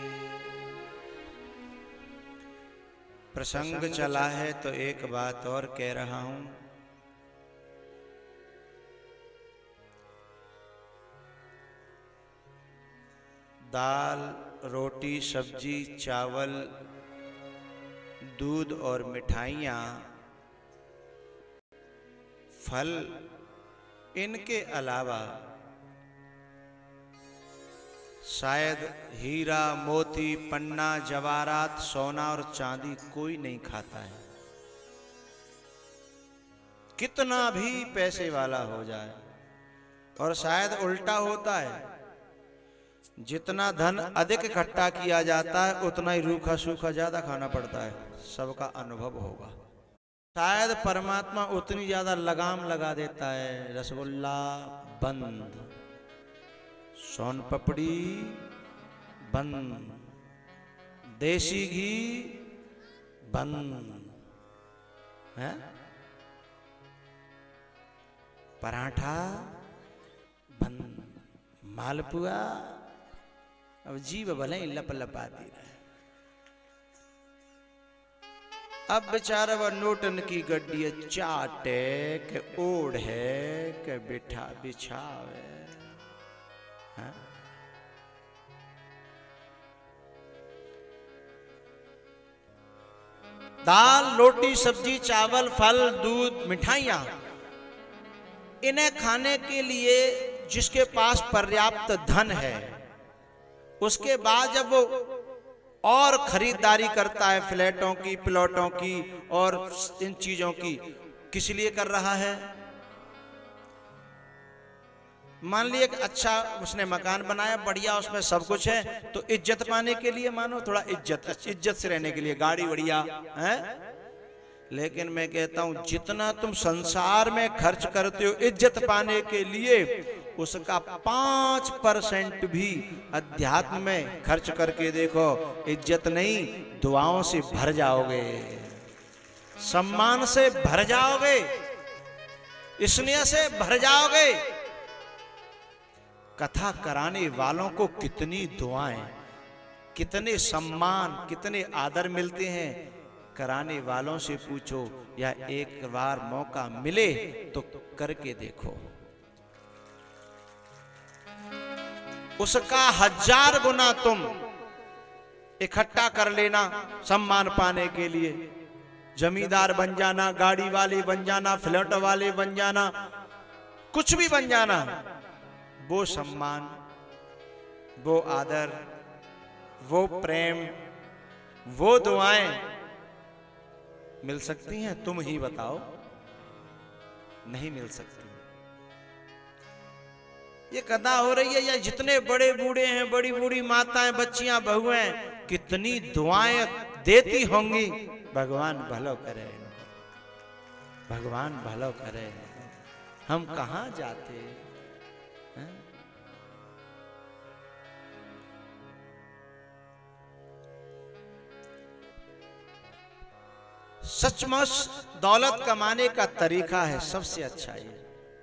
प्रसंग चला है तो एक बात और कह रहा हूं। दाल, रोटी, सब्जी, चावल, दूध और मिठाइयाँ, फल, इनके अलावा शायद हीरा, मोती, पन्ना, जवाहरात, सोना और चांदी कोई नहीं खाता है। कितना भी पैसे वाला हो जाए। और शायद उल्टा होता है, जितना धन अधिक इकट्ठा किया जाता है उतना ही रूखा सूखा ज्यादा खाना पड़ता है। सबका अनुभव होगा। शायद परमात्मा उतनी ज्यादा लगाम लगा देता है। रसगुल्ला बंद, सोन पपड़ी बंद, देसी घी बंद है। पराठा, बन मालपुआ, अब जीव भले ही लप लपाती रहे। अब बेचारा वह नोटन की गड्डी चाटे के ओढ़ है के बिठा बिछावे। हाँ? दाल, रोटी, सब्जी, चावल, फल, दूध, मिठाइयां, इन्हें खाने के लिए जिसके पास पर्याप्त धन है, उसके बाद जब वो और खरीदारी करता है फ्लैटों की, प्लॉटों की और इन चीजों की, किस लिए कर रहा है? मान लिया कि अच्छा उसने मकान बनाया, बढ़िया, उसमें सब कुछ है, तो इज्जत पाने के लिए, मानो थोड़ा इज्जत इज्जत से रहने के लिए, गाड़ी बढ़िया है। लेकिन मैं कहता हूं जितना तुम संसार में खर्च करते हो इज्जत पाने के लिए, उसका पांच परसेंट भी अध्यात्म में खर्च करके देखो, इज्जत नहीं दुआओं से भर जाओगे, सम्मान से भर जाओगे, स्नेह से भर जाओगे। कथा कराने वालों को कितनी दुआएं, कितने सम्मान, कितने आदर मिलते हैं, कराने वालों से पूछो, या एक बार मौका मिले तो करके देखो, उसका हजार गुना तुम इकट्ठा कर लेना सम्मान पाने के लिए। जमींदार बन जाना, गाड़ी वाले बन जाना, फ्लैट वाले बन जाना, कुछ भी बन जाना, वो सम्मान, वो आदर, वो प्रेम, वो दुआएं मिल सकती हैं? तुम ही बताओ। नहीं मिल सकती। ये कथा हो रही है, या जितने बड़े बूढ़े हैं, बड़ी बूढ़ी माताएं, बच्चियां, बहुएं, कितनी दुआएं देती होंगी। भगवान भलो करे, भगवान भलो करे। हम कहां जाते हैं? सचमुच दौलत कमाने का तरीका है सबसे अच्छा ये।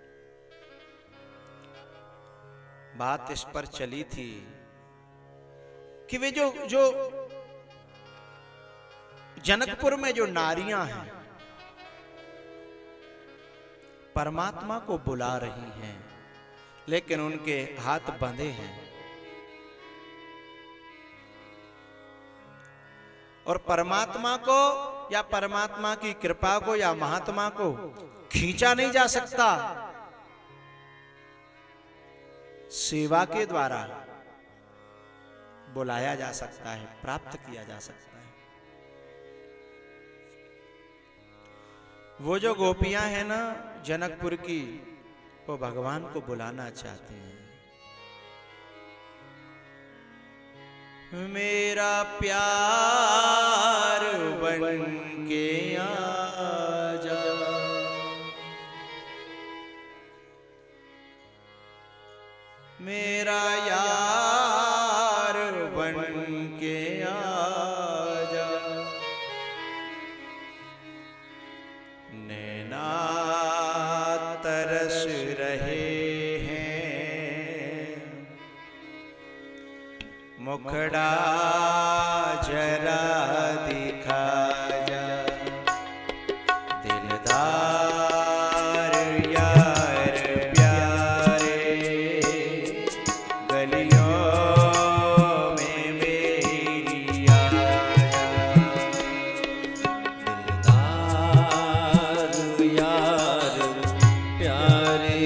बात इस पर चली थी कि वे जो जो जनकपुर में जो नारियां हैं परमात्मा को बुला रही हैं, लेकिन उनके हाथ बंधे हैं, और परमात्मा को या परमात्मा की कृपा को या महात्मा को खींचा नहीं जा सकता, सेवा के द्वारा बुलाया जा सकता है, प्राप्त किया जा सकता है। वो जो गोपियां हैं ना जनकपुर की, वो भगवान को बुलाना चाहते हैं। मेरा प्यार बन के आजा, मेरा यार बन के आजा, नैना तरस रहे हैं, मुखड़ा जरा दिखा जा, दिलदार यार प्यारे, गलियों में मेरी आजा, दिलदार यार प्यारे,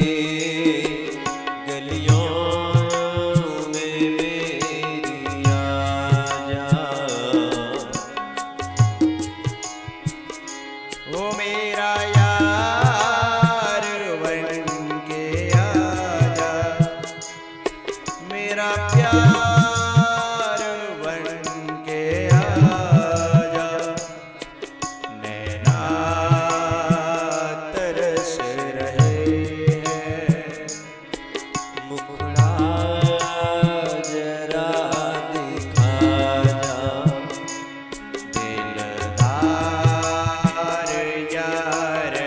गलियों में मेरी आजा, वो मेरा यार बन के आजा, मेरा प्यार बन के आजा, नैना तरस रहे हैं, मुखड़ा जरा दिखा जा, दिलदार यार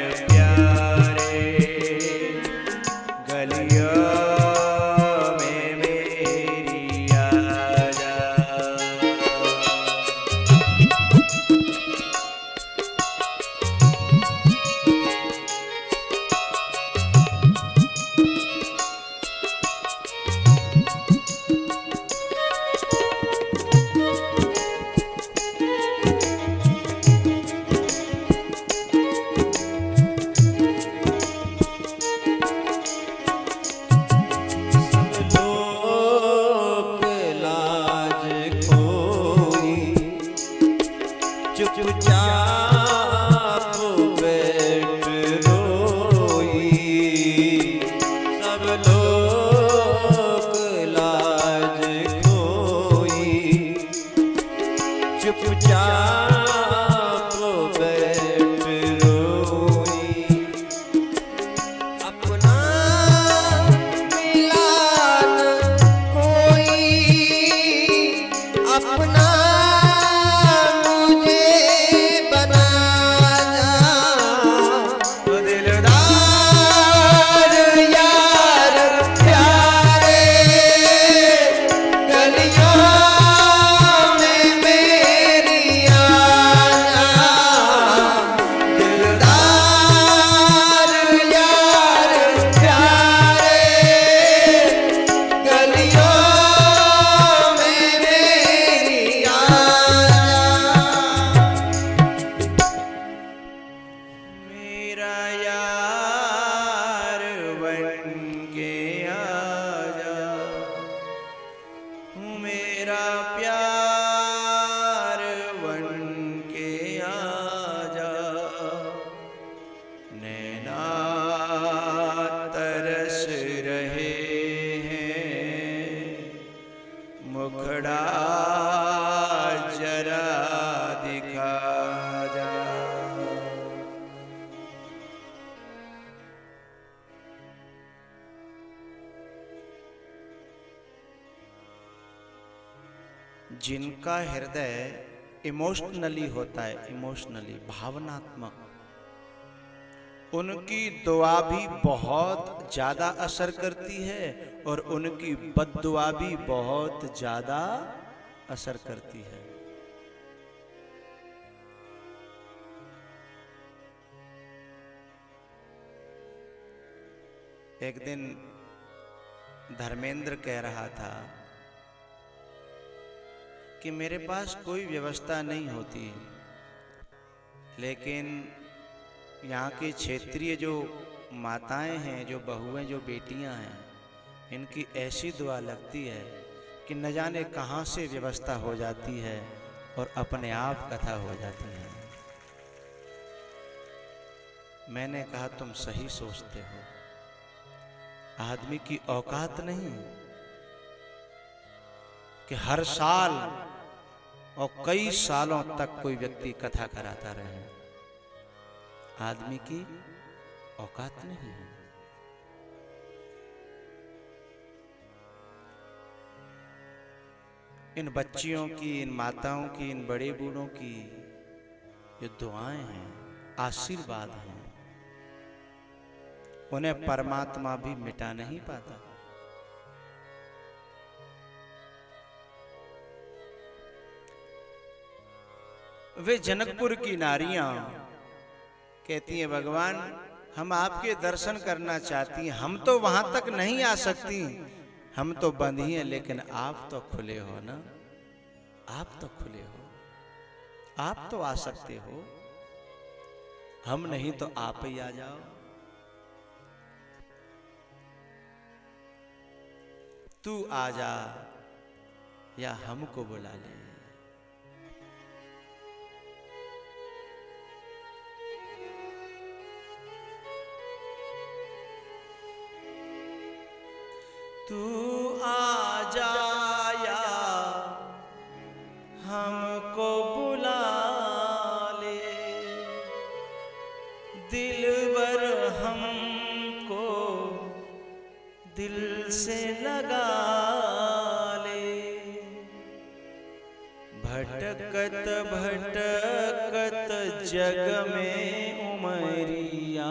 चुपचाप बैठ रोई, सब लोग लाज खोई, चुपचाप बैठ रोई। अपना मिला न कोई, अपना मुझे बना जा, दिलदार यार प्यारे, गलियों में मेरी आना, दिलदार यार प्यारे, गलियों में मेरी आना। मेरा यार बन के आजा, मेरा प्यार बन के आजा, नैना तरस रहे हैं, मुखड़ा जरा दिखा जा। जिनका हृदय इमोशनली होता है, इमोशनली भावनात्मक, उनकी दुआ भी बहुत ज्यादा असर करती है और उनकी बद्दुआ भी बहुत ज्यादा असर करती है। एक दिन धर्मेंद्र कह रहा था कि मेरे पास कोई व्यवस्था नहीं होती, लेकिन यहाँ के क्षेत्रीय जो माताएं हैं, जो बहुएं, जो बेटियां हैं, इनकी ऐसी दुआ लगती है कि न जाने कहाँ से व्यवस्था हो जाती है और अपने आप कथा हो जाती है। मैंने कहा तुम सही सोचते हो, आदमी की औकात नहीं कि हर साल और कई सालों तक कोई व्यक्ति कथा कराता रहे, आदमी की औकात नहीं है। इन बच्चियों की, इन माताओं की, इन बड़े बूढ़ों की ये दुआएं हैं, आशीर्वाद हैं, उन्हें परमात्मा भी मिटा नहीं पाता। वे जनकपुर की नारियां कहती हैं, भगवान हम आपके दर्शन करना चाहती हैं, हम तो वहां तक नहीं आ सकती, हम तो बंधी हैं, लेकिन आप तो खुले हो ना, आप तो खुले हो, आप तो आ सकते हो, हम नहीं तो आप ही आ जाओ। तू आ जा या हमको बुला ले। तू आ जा या हमको बुला ले, दिलबर हमको दिल से लगा ले, भटकत भटकत जग में उमरिया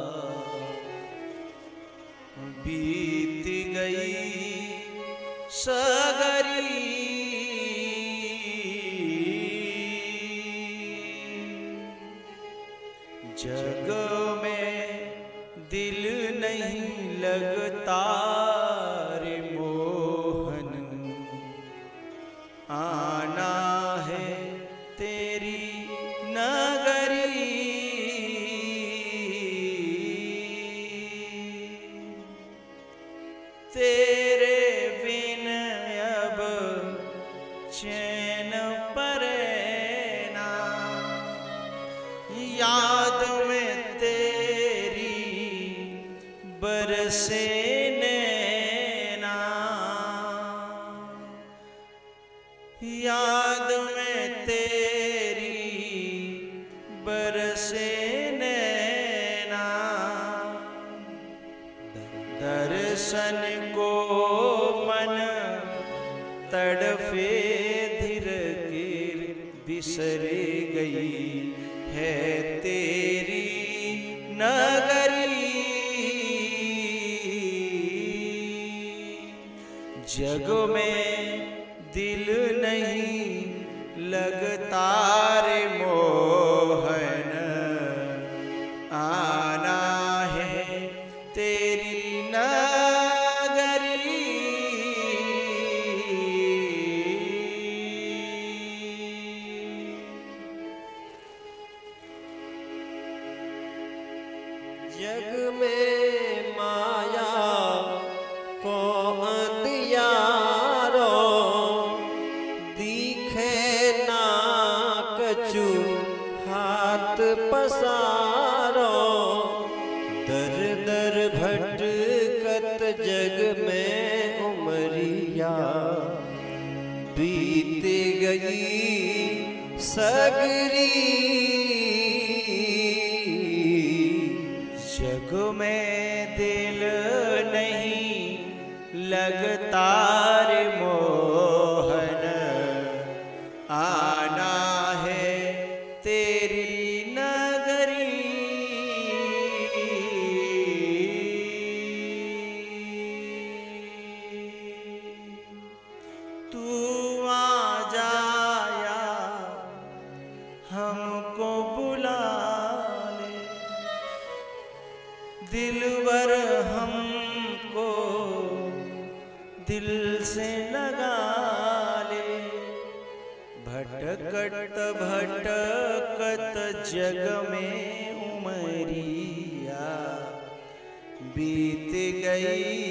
बीत गई सगरी, जग में दिल नहीं लगता रे मोहन, आना है तेरी नगरी, तेरे बिन अब चैन परे ना, याद में तेरी बरसे नैना, याद में तेरी बरसे नैना, दर्शन को मन तड़फे धीर गिर, बिसरे गई है तेरी नगरी। जग में दिल नहीं लगता रे मोहन, आना है तेरी नगरी। जग में माया को अंधियारो, दिखे ना कछु हाथ पसारो। दर दर भटकत जग में उमरिया, बीत गई सगरी। जग में दिल नहीं लगता रे मोहन, आना है तेरी नगरी। तू आ जाया हमको बुला ले, दिलवर हमको दिल से लगा ले। भटकत भटकत जग में उमरिया, बीत गई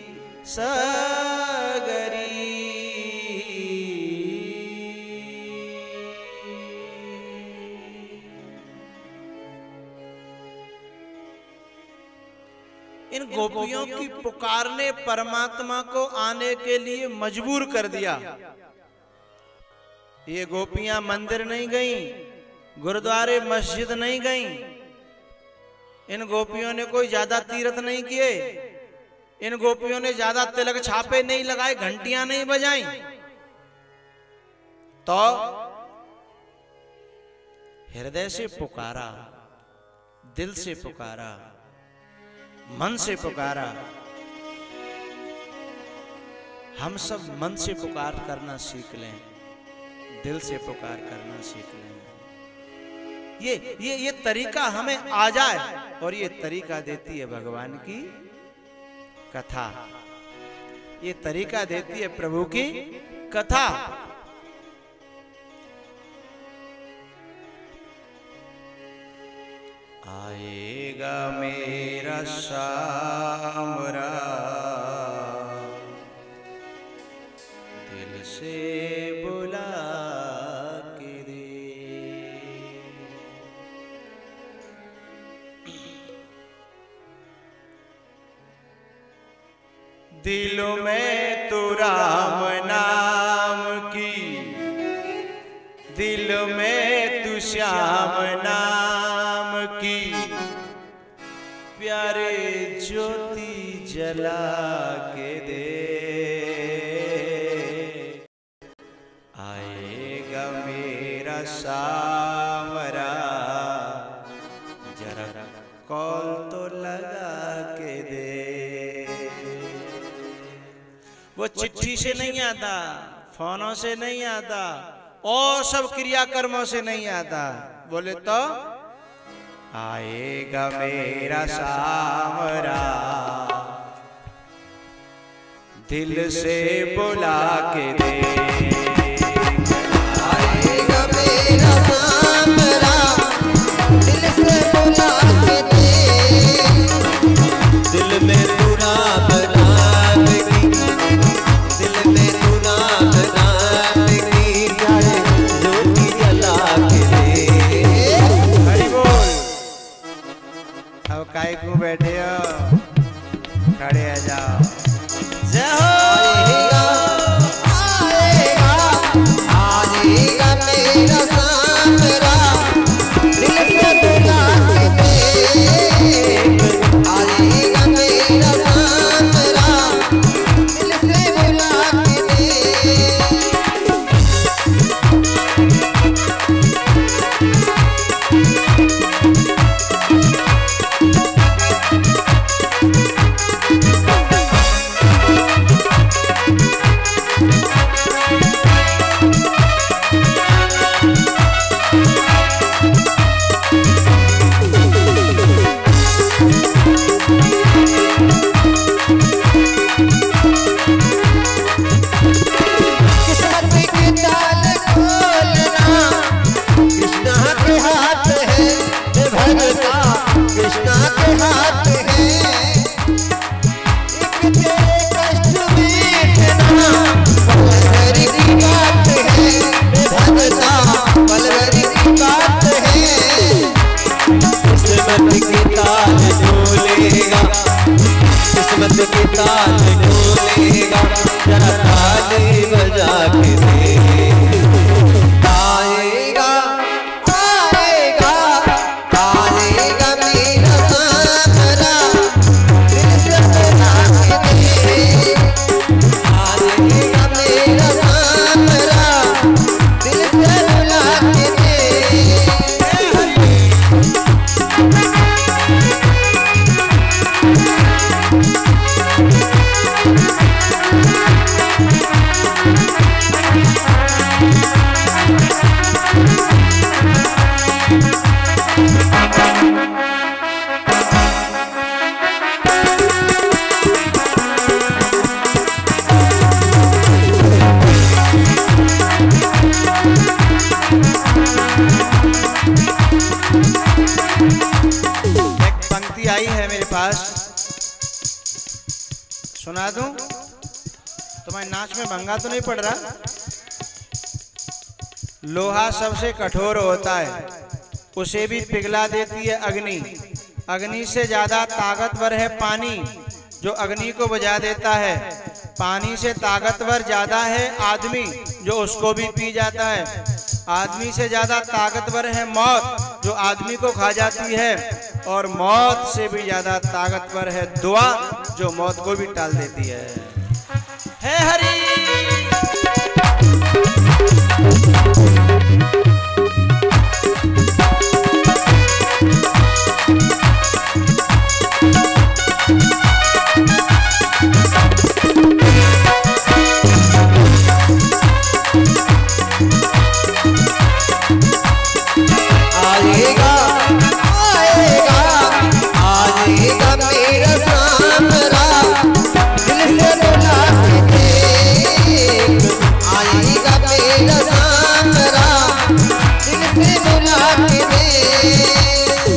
सगरी। इन गोपियों की पुकार ने परमात्मा को आने के लिए मजबूर कर दिया। ये गोपियां मंदिर नहीं गईं, गुरुद्वारे मस्जिद नहीं गईं, इन गोपियों ने कोई ज्यादा तीर्थ नहीं किए, इन गोपियों ने ज्यादा तिलक छापे नहीं लगाए, घंटियां नहीं बजाई, तो हृदय से पुकारा, दिल से पुकारा, मन से पुकारा। हम सब मन से पुकार करना सीख लें, दिल से पुकार करना सीख लें। ये ये ये तरीका हमें आ जाए, और ये तरीका देती है भगवान की कथा, ये तरीका देती है प्रभु की कथा। आएगा मेरा सामरा, दिल से बुला के दे। दिलों में तो राम नाम की, दिल में तू श्याम नाम की, प्यारे ज्योति जला के दे। आएगा मेरा सामरा, जरा कॉल तो लगा के दे। वो चिट्ठी से नहीं आता, फोनों से नहीं आता, और सब क्रियाकर्मों से नहीं आता। बोले तो आएगा मेरा सामरा, दिल से बुला के दे। आएगा मेरा सामरा, दिल से बुला के दे। दिल में तू राम नाम की, दिल में तू राम नाम की, प्यारे ज्योति जला के दे। हरि बोल। काय क्यों बैठे हो, खड़े आ जाओ। जय हो। आएगा आएगा मेरा सामरा, दिल से बुला के देख। आएगा मेरा सामरा, दिल से बुला के देख। कृष्णा के हाथ है, एक तेरे कष्ट मिटना बलहरी की बात है। भगता बलहरी की बात है। किस्मत की ताल डोलेगा, किस्मत की ताल डोलेगा, जरा ताली बजा के दे। आएगा आएगा आएगा मेरा सामरा, दिल से बुला के दे। आएगा मेरा सामरा, दिल से बुला के दे। एक पंक्ति आई है मेरे पास, सुना दूं? तुम्हारे नाच में भंगा तो नहीं पड़ रहा? लोहा सबसे कठोर होता है, उसे भी पिघला देती है अग्नि। अग्नि से ज्यादा ताकतवर है पानी, जो अग्नि को बुझा देता है। पानी से ताकतवर ज्यादा है आदमी, जो उसको भी पी जाता है। आदमी से ज्यादा ताकतवर है मौत, जो आदमी को खा जाती है। और मौत से भी ज्यादा ताकतवर है दुआ, जो मौत को भी टाल देती है। हे हरि। आएगा आएगा आएगा मेरा सामरा, दिल से बुला के देख। आएगा मेरा सामरा, दिल से बुला के देख।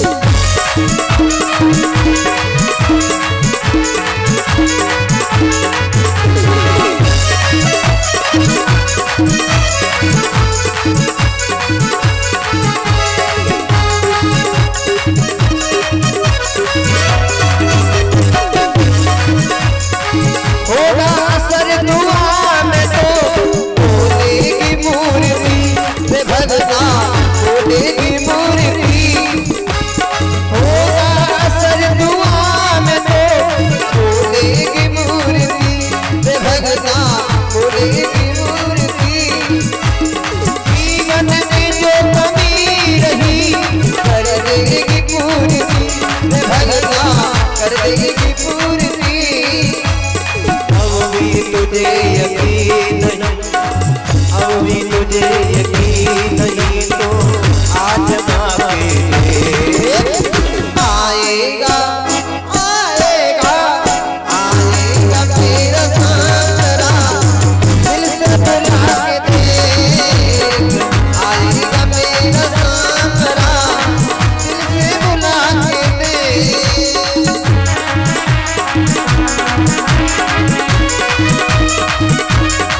होगा असर दुआ में तो बोलेगी मूर्ति, वे भगता बोलेगी मूर्ति। होगा असर दुआ में तो बोलेगी मूर्ति, वे भगता बोलेगी मूर्ति। जीवन में जो कमी रही कर देगी पूर्ति, वे भगता कर देगी पूर्ति। अब भी तुझे यकीन नहीं, अब भी तुझे यकीन नहीं, तो आजमा के देख। आएगा आएगा आएगा मेरा सामरा, दिल से बुला के देख। आएगा मेरा सामरा, दिल से बुला के देख।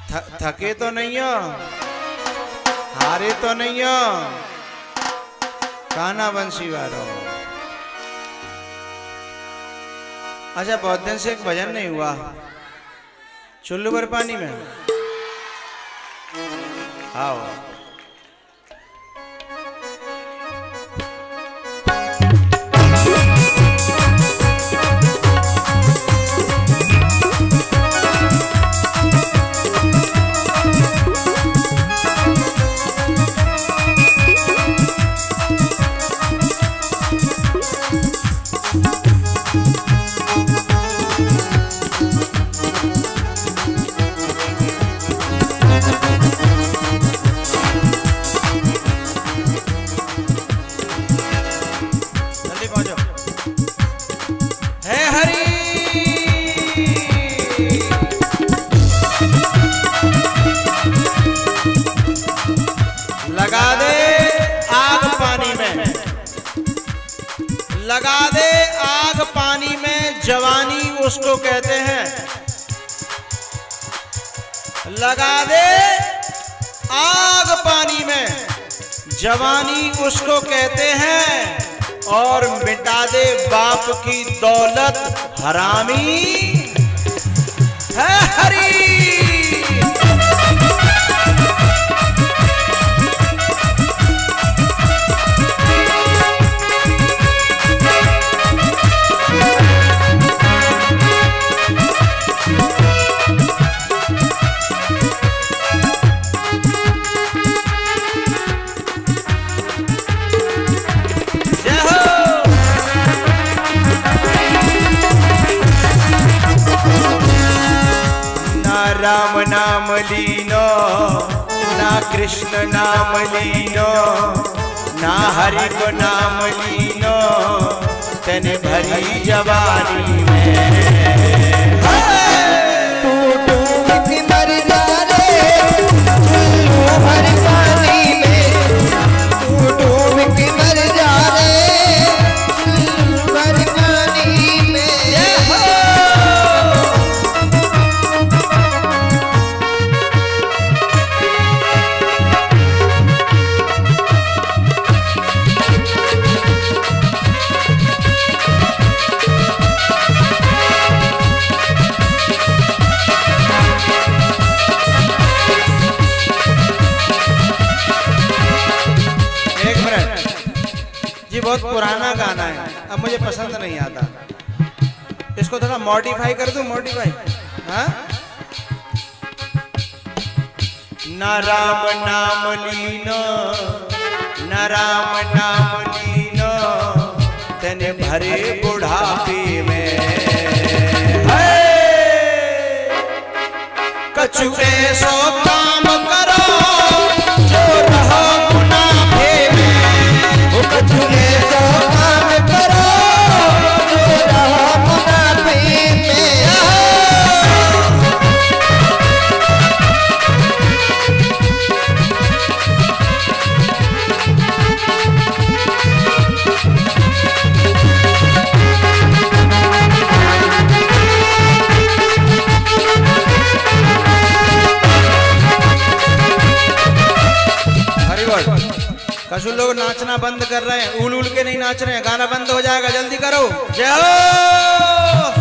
थ, थके तो नहीं हो, हारे तो नहीं हो, कान्हा बंसी वालों। अच्छा, बहुत दिन से एक भजन नहीं हुआ, चुल्लू भर पानी में आओ। लगा दे आग पानी में, लगा दे आग पानी में, जवानी उसको कहते हैं। लगा दे आग पानी में, जवानी उसको कहते हैं। और मिटा दे बाप की दौलत, हरामी है हरी। राम नाम लीनो, ना कृष्ण नाम लीनो, ना हरि को नाम लीनो, तने भरी जवानी में। तू डूब के मर जा रे चुल्लू भर पानी में, तू डूब के मर जा रे चुल्लू भर पानी में। बहुत पुराना गाना है, अब मुझे पसंद नहीं आता, इसको थोड़ा मॉडिफाई कर दूं, मॉडिफाई। हाँ, ना राम नाम लीनो, ना राम नाम लीनो, तने भरे बुढ़ापे में। कछु ऐसो काम करो जो रहो मुनाफे में, वो कछु ऐसो काम करो जो रहो मुनाफे में। कछु लोग नाचना बंद कर रहे हैं, उल उल के नहीं नाच रहे हैं, गाना बंद हो जाएगा, जल्दी करो। जय हो।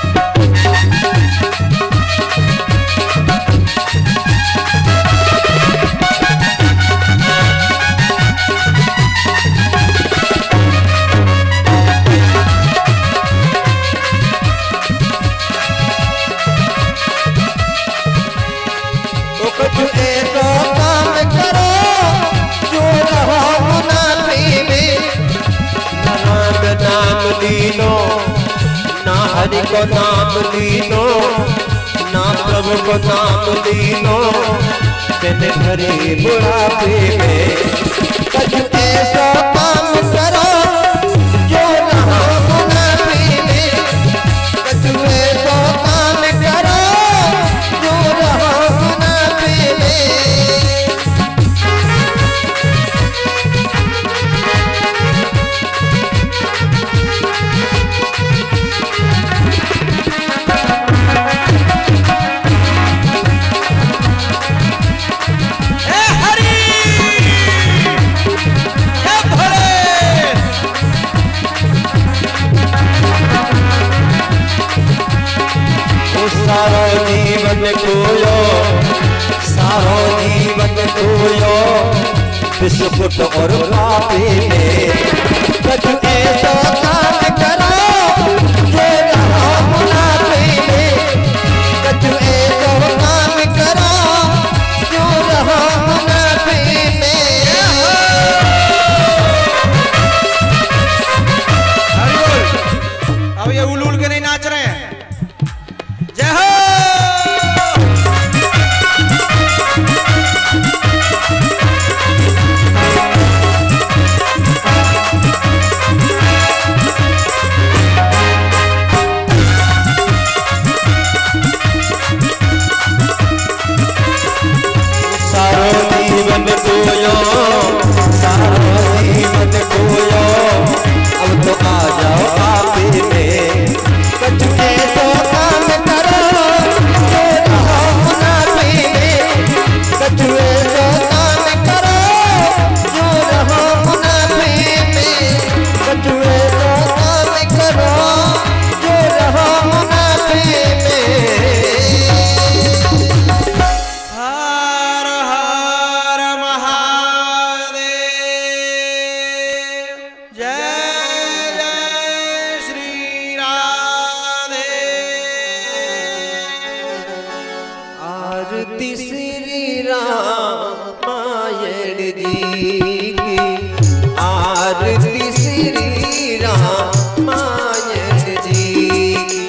लीनो, ना हरि को नाम लीनो, ना प्रभु को नाम लीनो, तेने भरे बुढ़ापे में। कछु ऐसा काम करो जो रहो मुनाफे में, कछु ऐसा काम करो जो रहो मुनाफे में। खोयो, सारो जीवन खोयो, बिस्कुट और काफी में। कछु ऐसा काम करो जो रहा मुनाफे में, कछु ऐसा काम करो जो रहा मुनाफे में। अब ये उल उल के नहीं नाच रहे हैं। जय हो। सारो जीवन खोयो, सारो जीवन खोयो, अब तो आ जाओ आपे में। कछु ऐसा काम करो जो रहा मुनाफे में, कछु ऐसा काम करो जो रहा मुनाफे में, कछु ऐसा काम करो जो रहा मुनाफे में। हर हर महादेव। जय जय श्री राधे। आरती श्री रामायण जी की, आरती श्री रामायण जी की।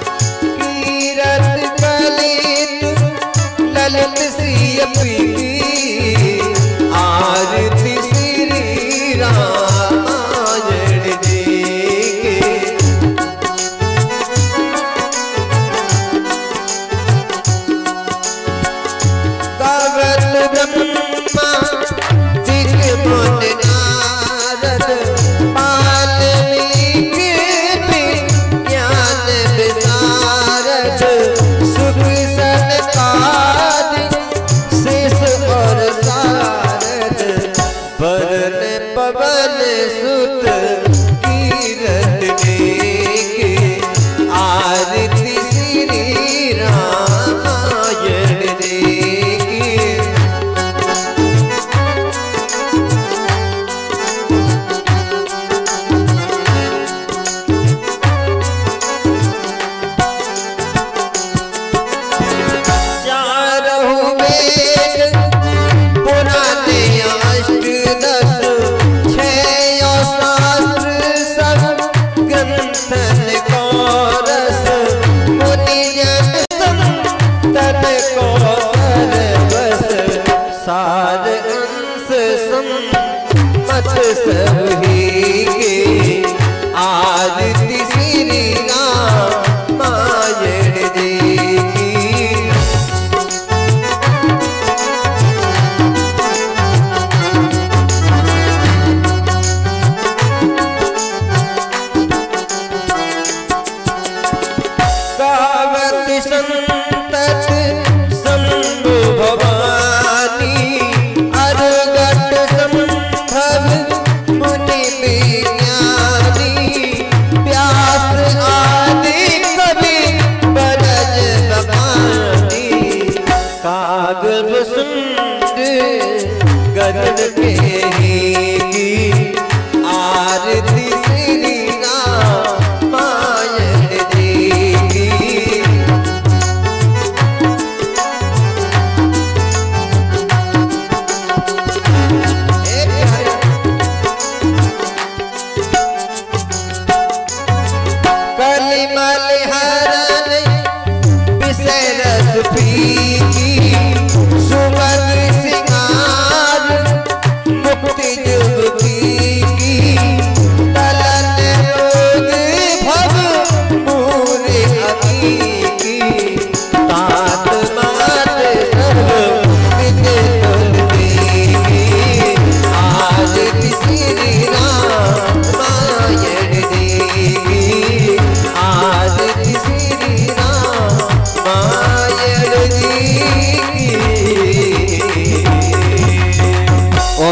कीरत कलित ललित श्री अपी की, आरती श्री रामायण जी की। गावत ब्रह्मा दिग्मुन नारद, वाल्मीकि ज्ञान विशारद, सुख सनकादि शेष और सारद, वरण पवन सुत कीरत के। आरती श्री रामायण जी की। चारों वेद पुराने अष्टदश, छह शास्त्र सब ग्रंथन को रस, मुनिजन संतन को सर्वस, सार अंश सम्मत सब ही के। आरती श्री रामायण जी की। गावत संतत शंभु भवानी, अरगट संभव मुनि विज्ञानी, व्यास आदि कवि बरज बखानी। कागज सुंद गगन के ही, आरती श्री रामायण जी की। कलिमल हरण विषय रस फीकी, सुमन सिंगार मुक्ति जुग की।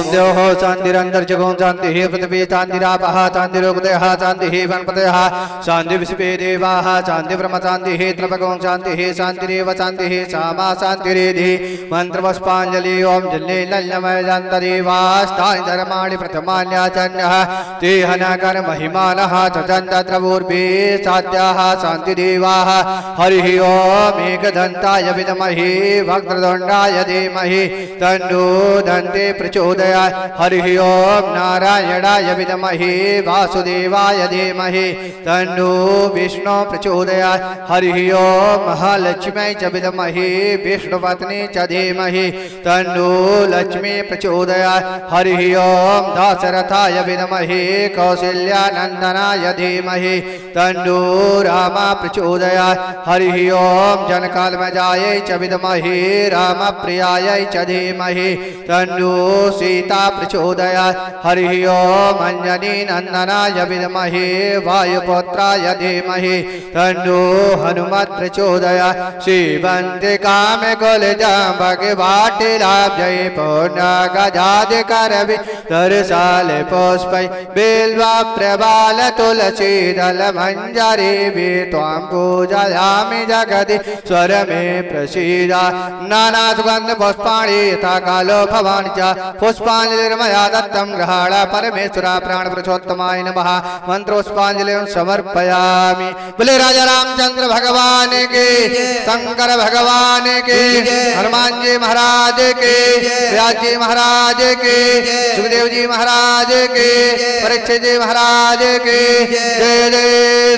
देवो शांतिरंतर जगो शांति पृथ्वी शांतिरापः शांतिरोगदयः शांति वनपतयः शांति विश्वे देवाः शांति ब्रह्म शांति त्रिपगो शांति शांतिरेव शांति सामा शांतिरेधि मंत्रपुष्पांजलि ओम जल्ले लल्लमय जन्तदेवास्तानि धर्माणि प्रथमान्याचन्यः ते हनकर महिमानः चचन्तत्रवूर्भे सात्याः शांतिदेवाः हरिः ओम एकदन्ताय विद्महे वक्रतुण्डाय धीमहि तन्नो दन्ते प्रचोदयात् हरिः ओम नारायणाय विद्महे वासुदेवाय धीमहि तन्नो विष्णु प्रचोदयात् हरिः ओम महालक्ष्म्यै च विद्महे विष्णुपत्नी च धीमहि तन्नो लक्ष्मी प्रचोदयात् हरिः ओम दाशरथाय विद्महे कौसल्यानन्दनाय धीमहि तन्नो रामा प्रचोदयात् हरिः ओम जनकात्मजायै च विद्महे रामप्रियायै च धीमहि तन्नो सीता प्रचोदयात् हरिः ओम अंजनी नंदनाय विद्महे वायुपुत्राय धीमहि तन्नो हनुमत् प्रचोदयात् श्रीवन्ति कामकुलजाम्बके वाटिलाब्जै पूर्णगजाधिकरवि दर्शाले पुष्पै बिल्वा प्रबाल तुलसी दल मंजरी त्वां पूजयामि जगति स्वर मे प्रसीद नाना सुगंध पुष्पाणि यथा कालो भवानि च पुष्पांजलिर्मया दत्तं गृहाण परमेश्वरा प्राण पुरुषोत्तमाय नमः मंत्रोष्पांजलिं समर्पयामि। बोले राजा रामचंद्र भगवान के, शंकर भगवान के, हनुमान जी महाराज के, व्यास जी महाराज के, सुखदेव जी महाराज के, परीक्षित जी महाराज के। जय जय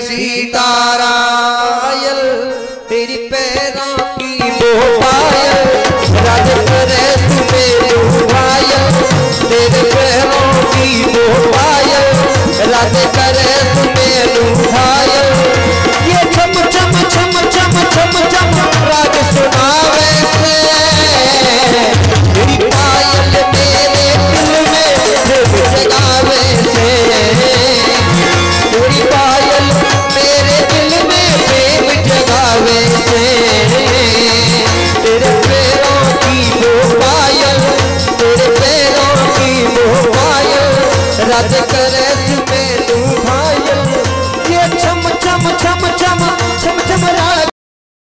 सीताराम। तेरी पैरों की पायल राज करे सुमेरु पायल, तेरे पैरों की पायल राज करे सुमेरु पायल। ये छम छम छम छम छम छम राज सुनावे से, तेरी पायल मेरे दिल में जगावे से, तेरी पायल मेरे दिल में प्रेम जगावे से। तेरे पैरों की वो पायल, तेरे पैरों की वो पायल राज करे सुमेरु पायल।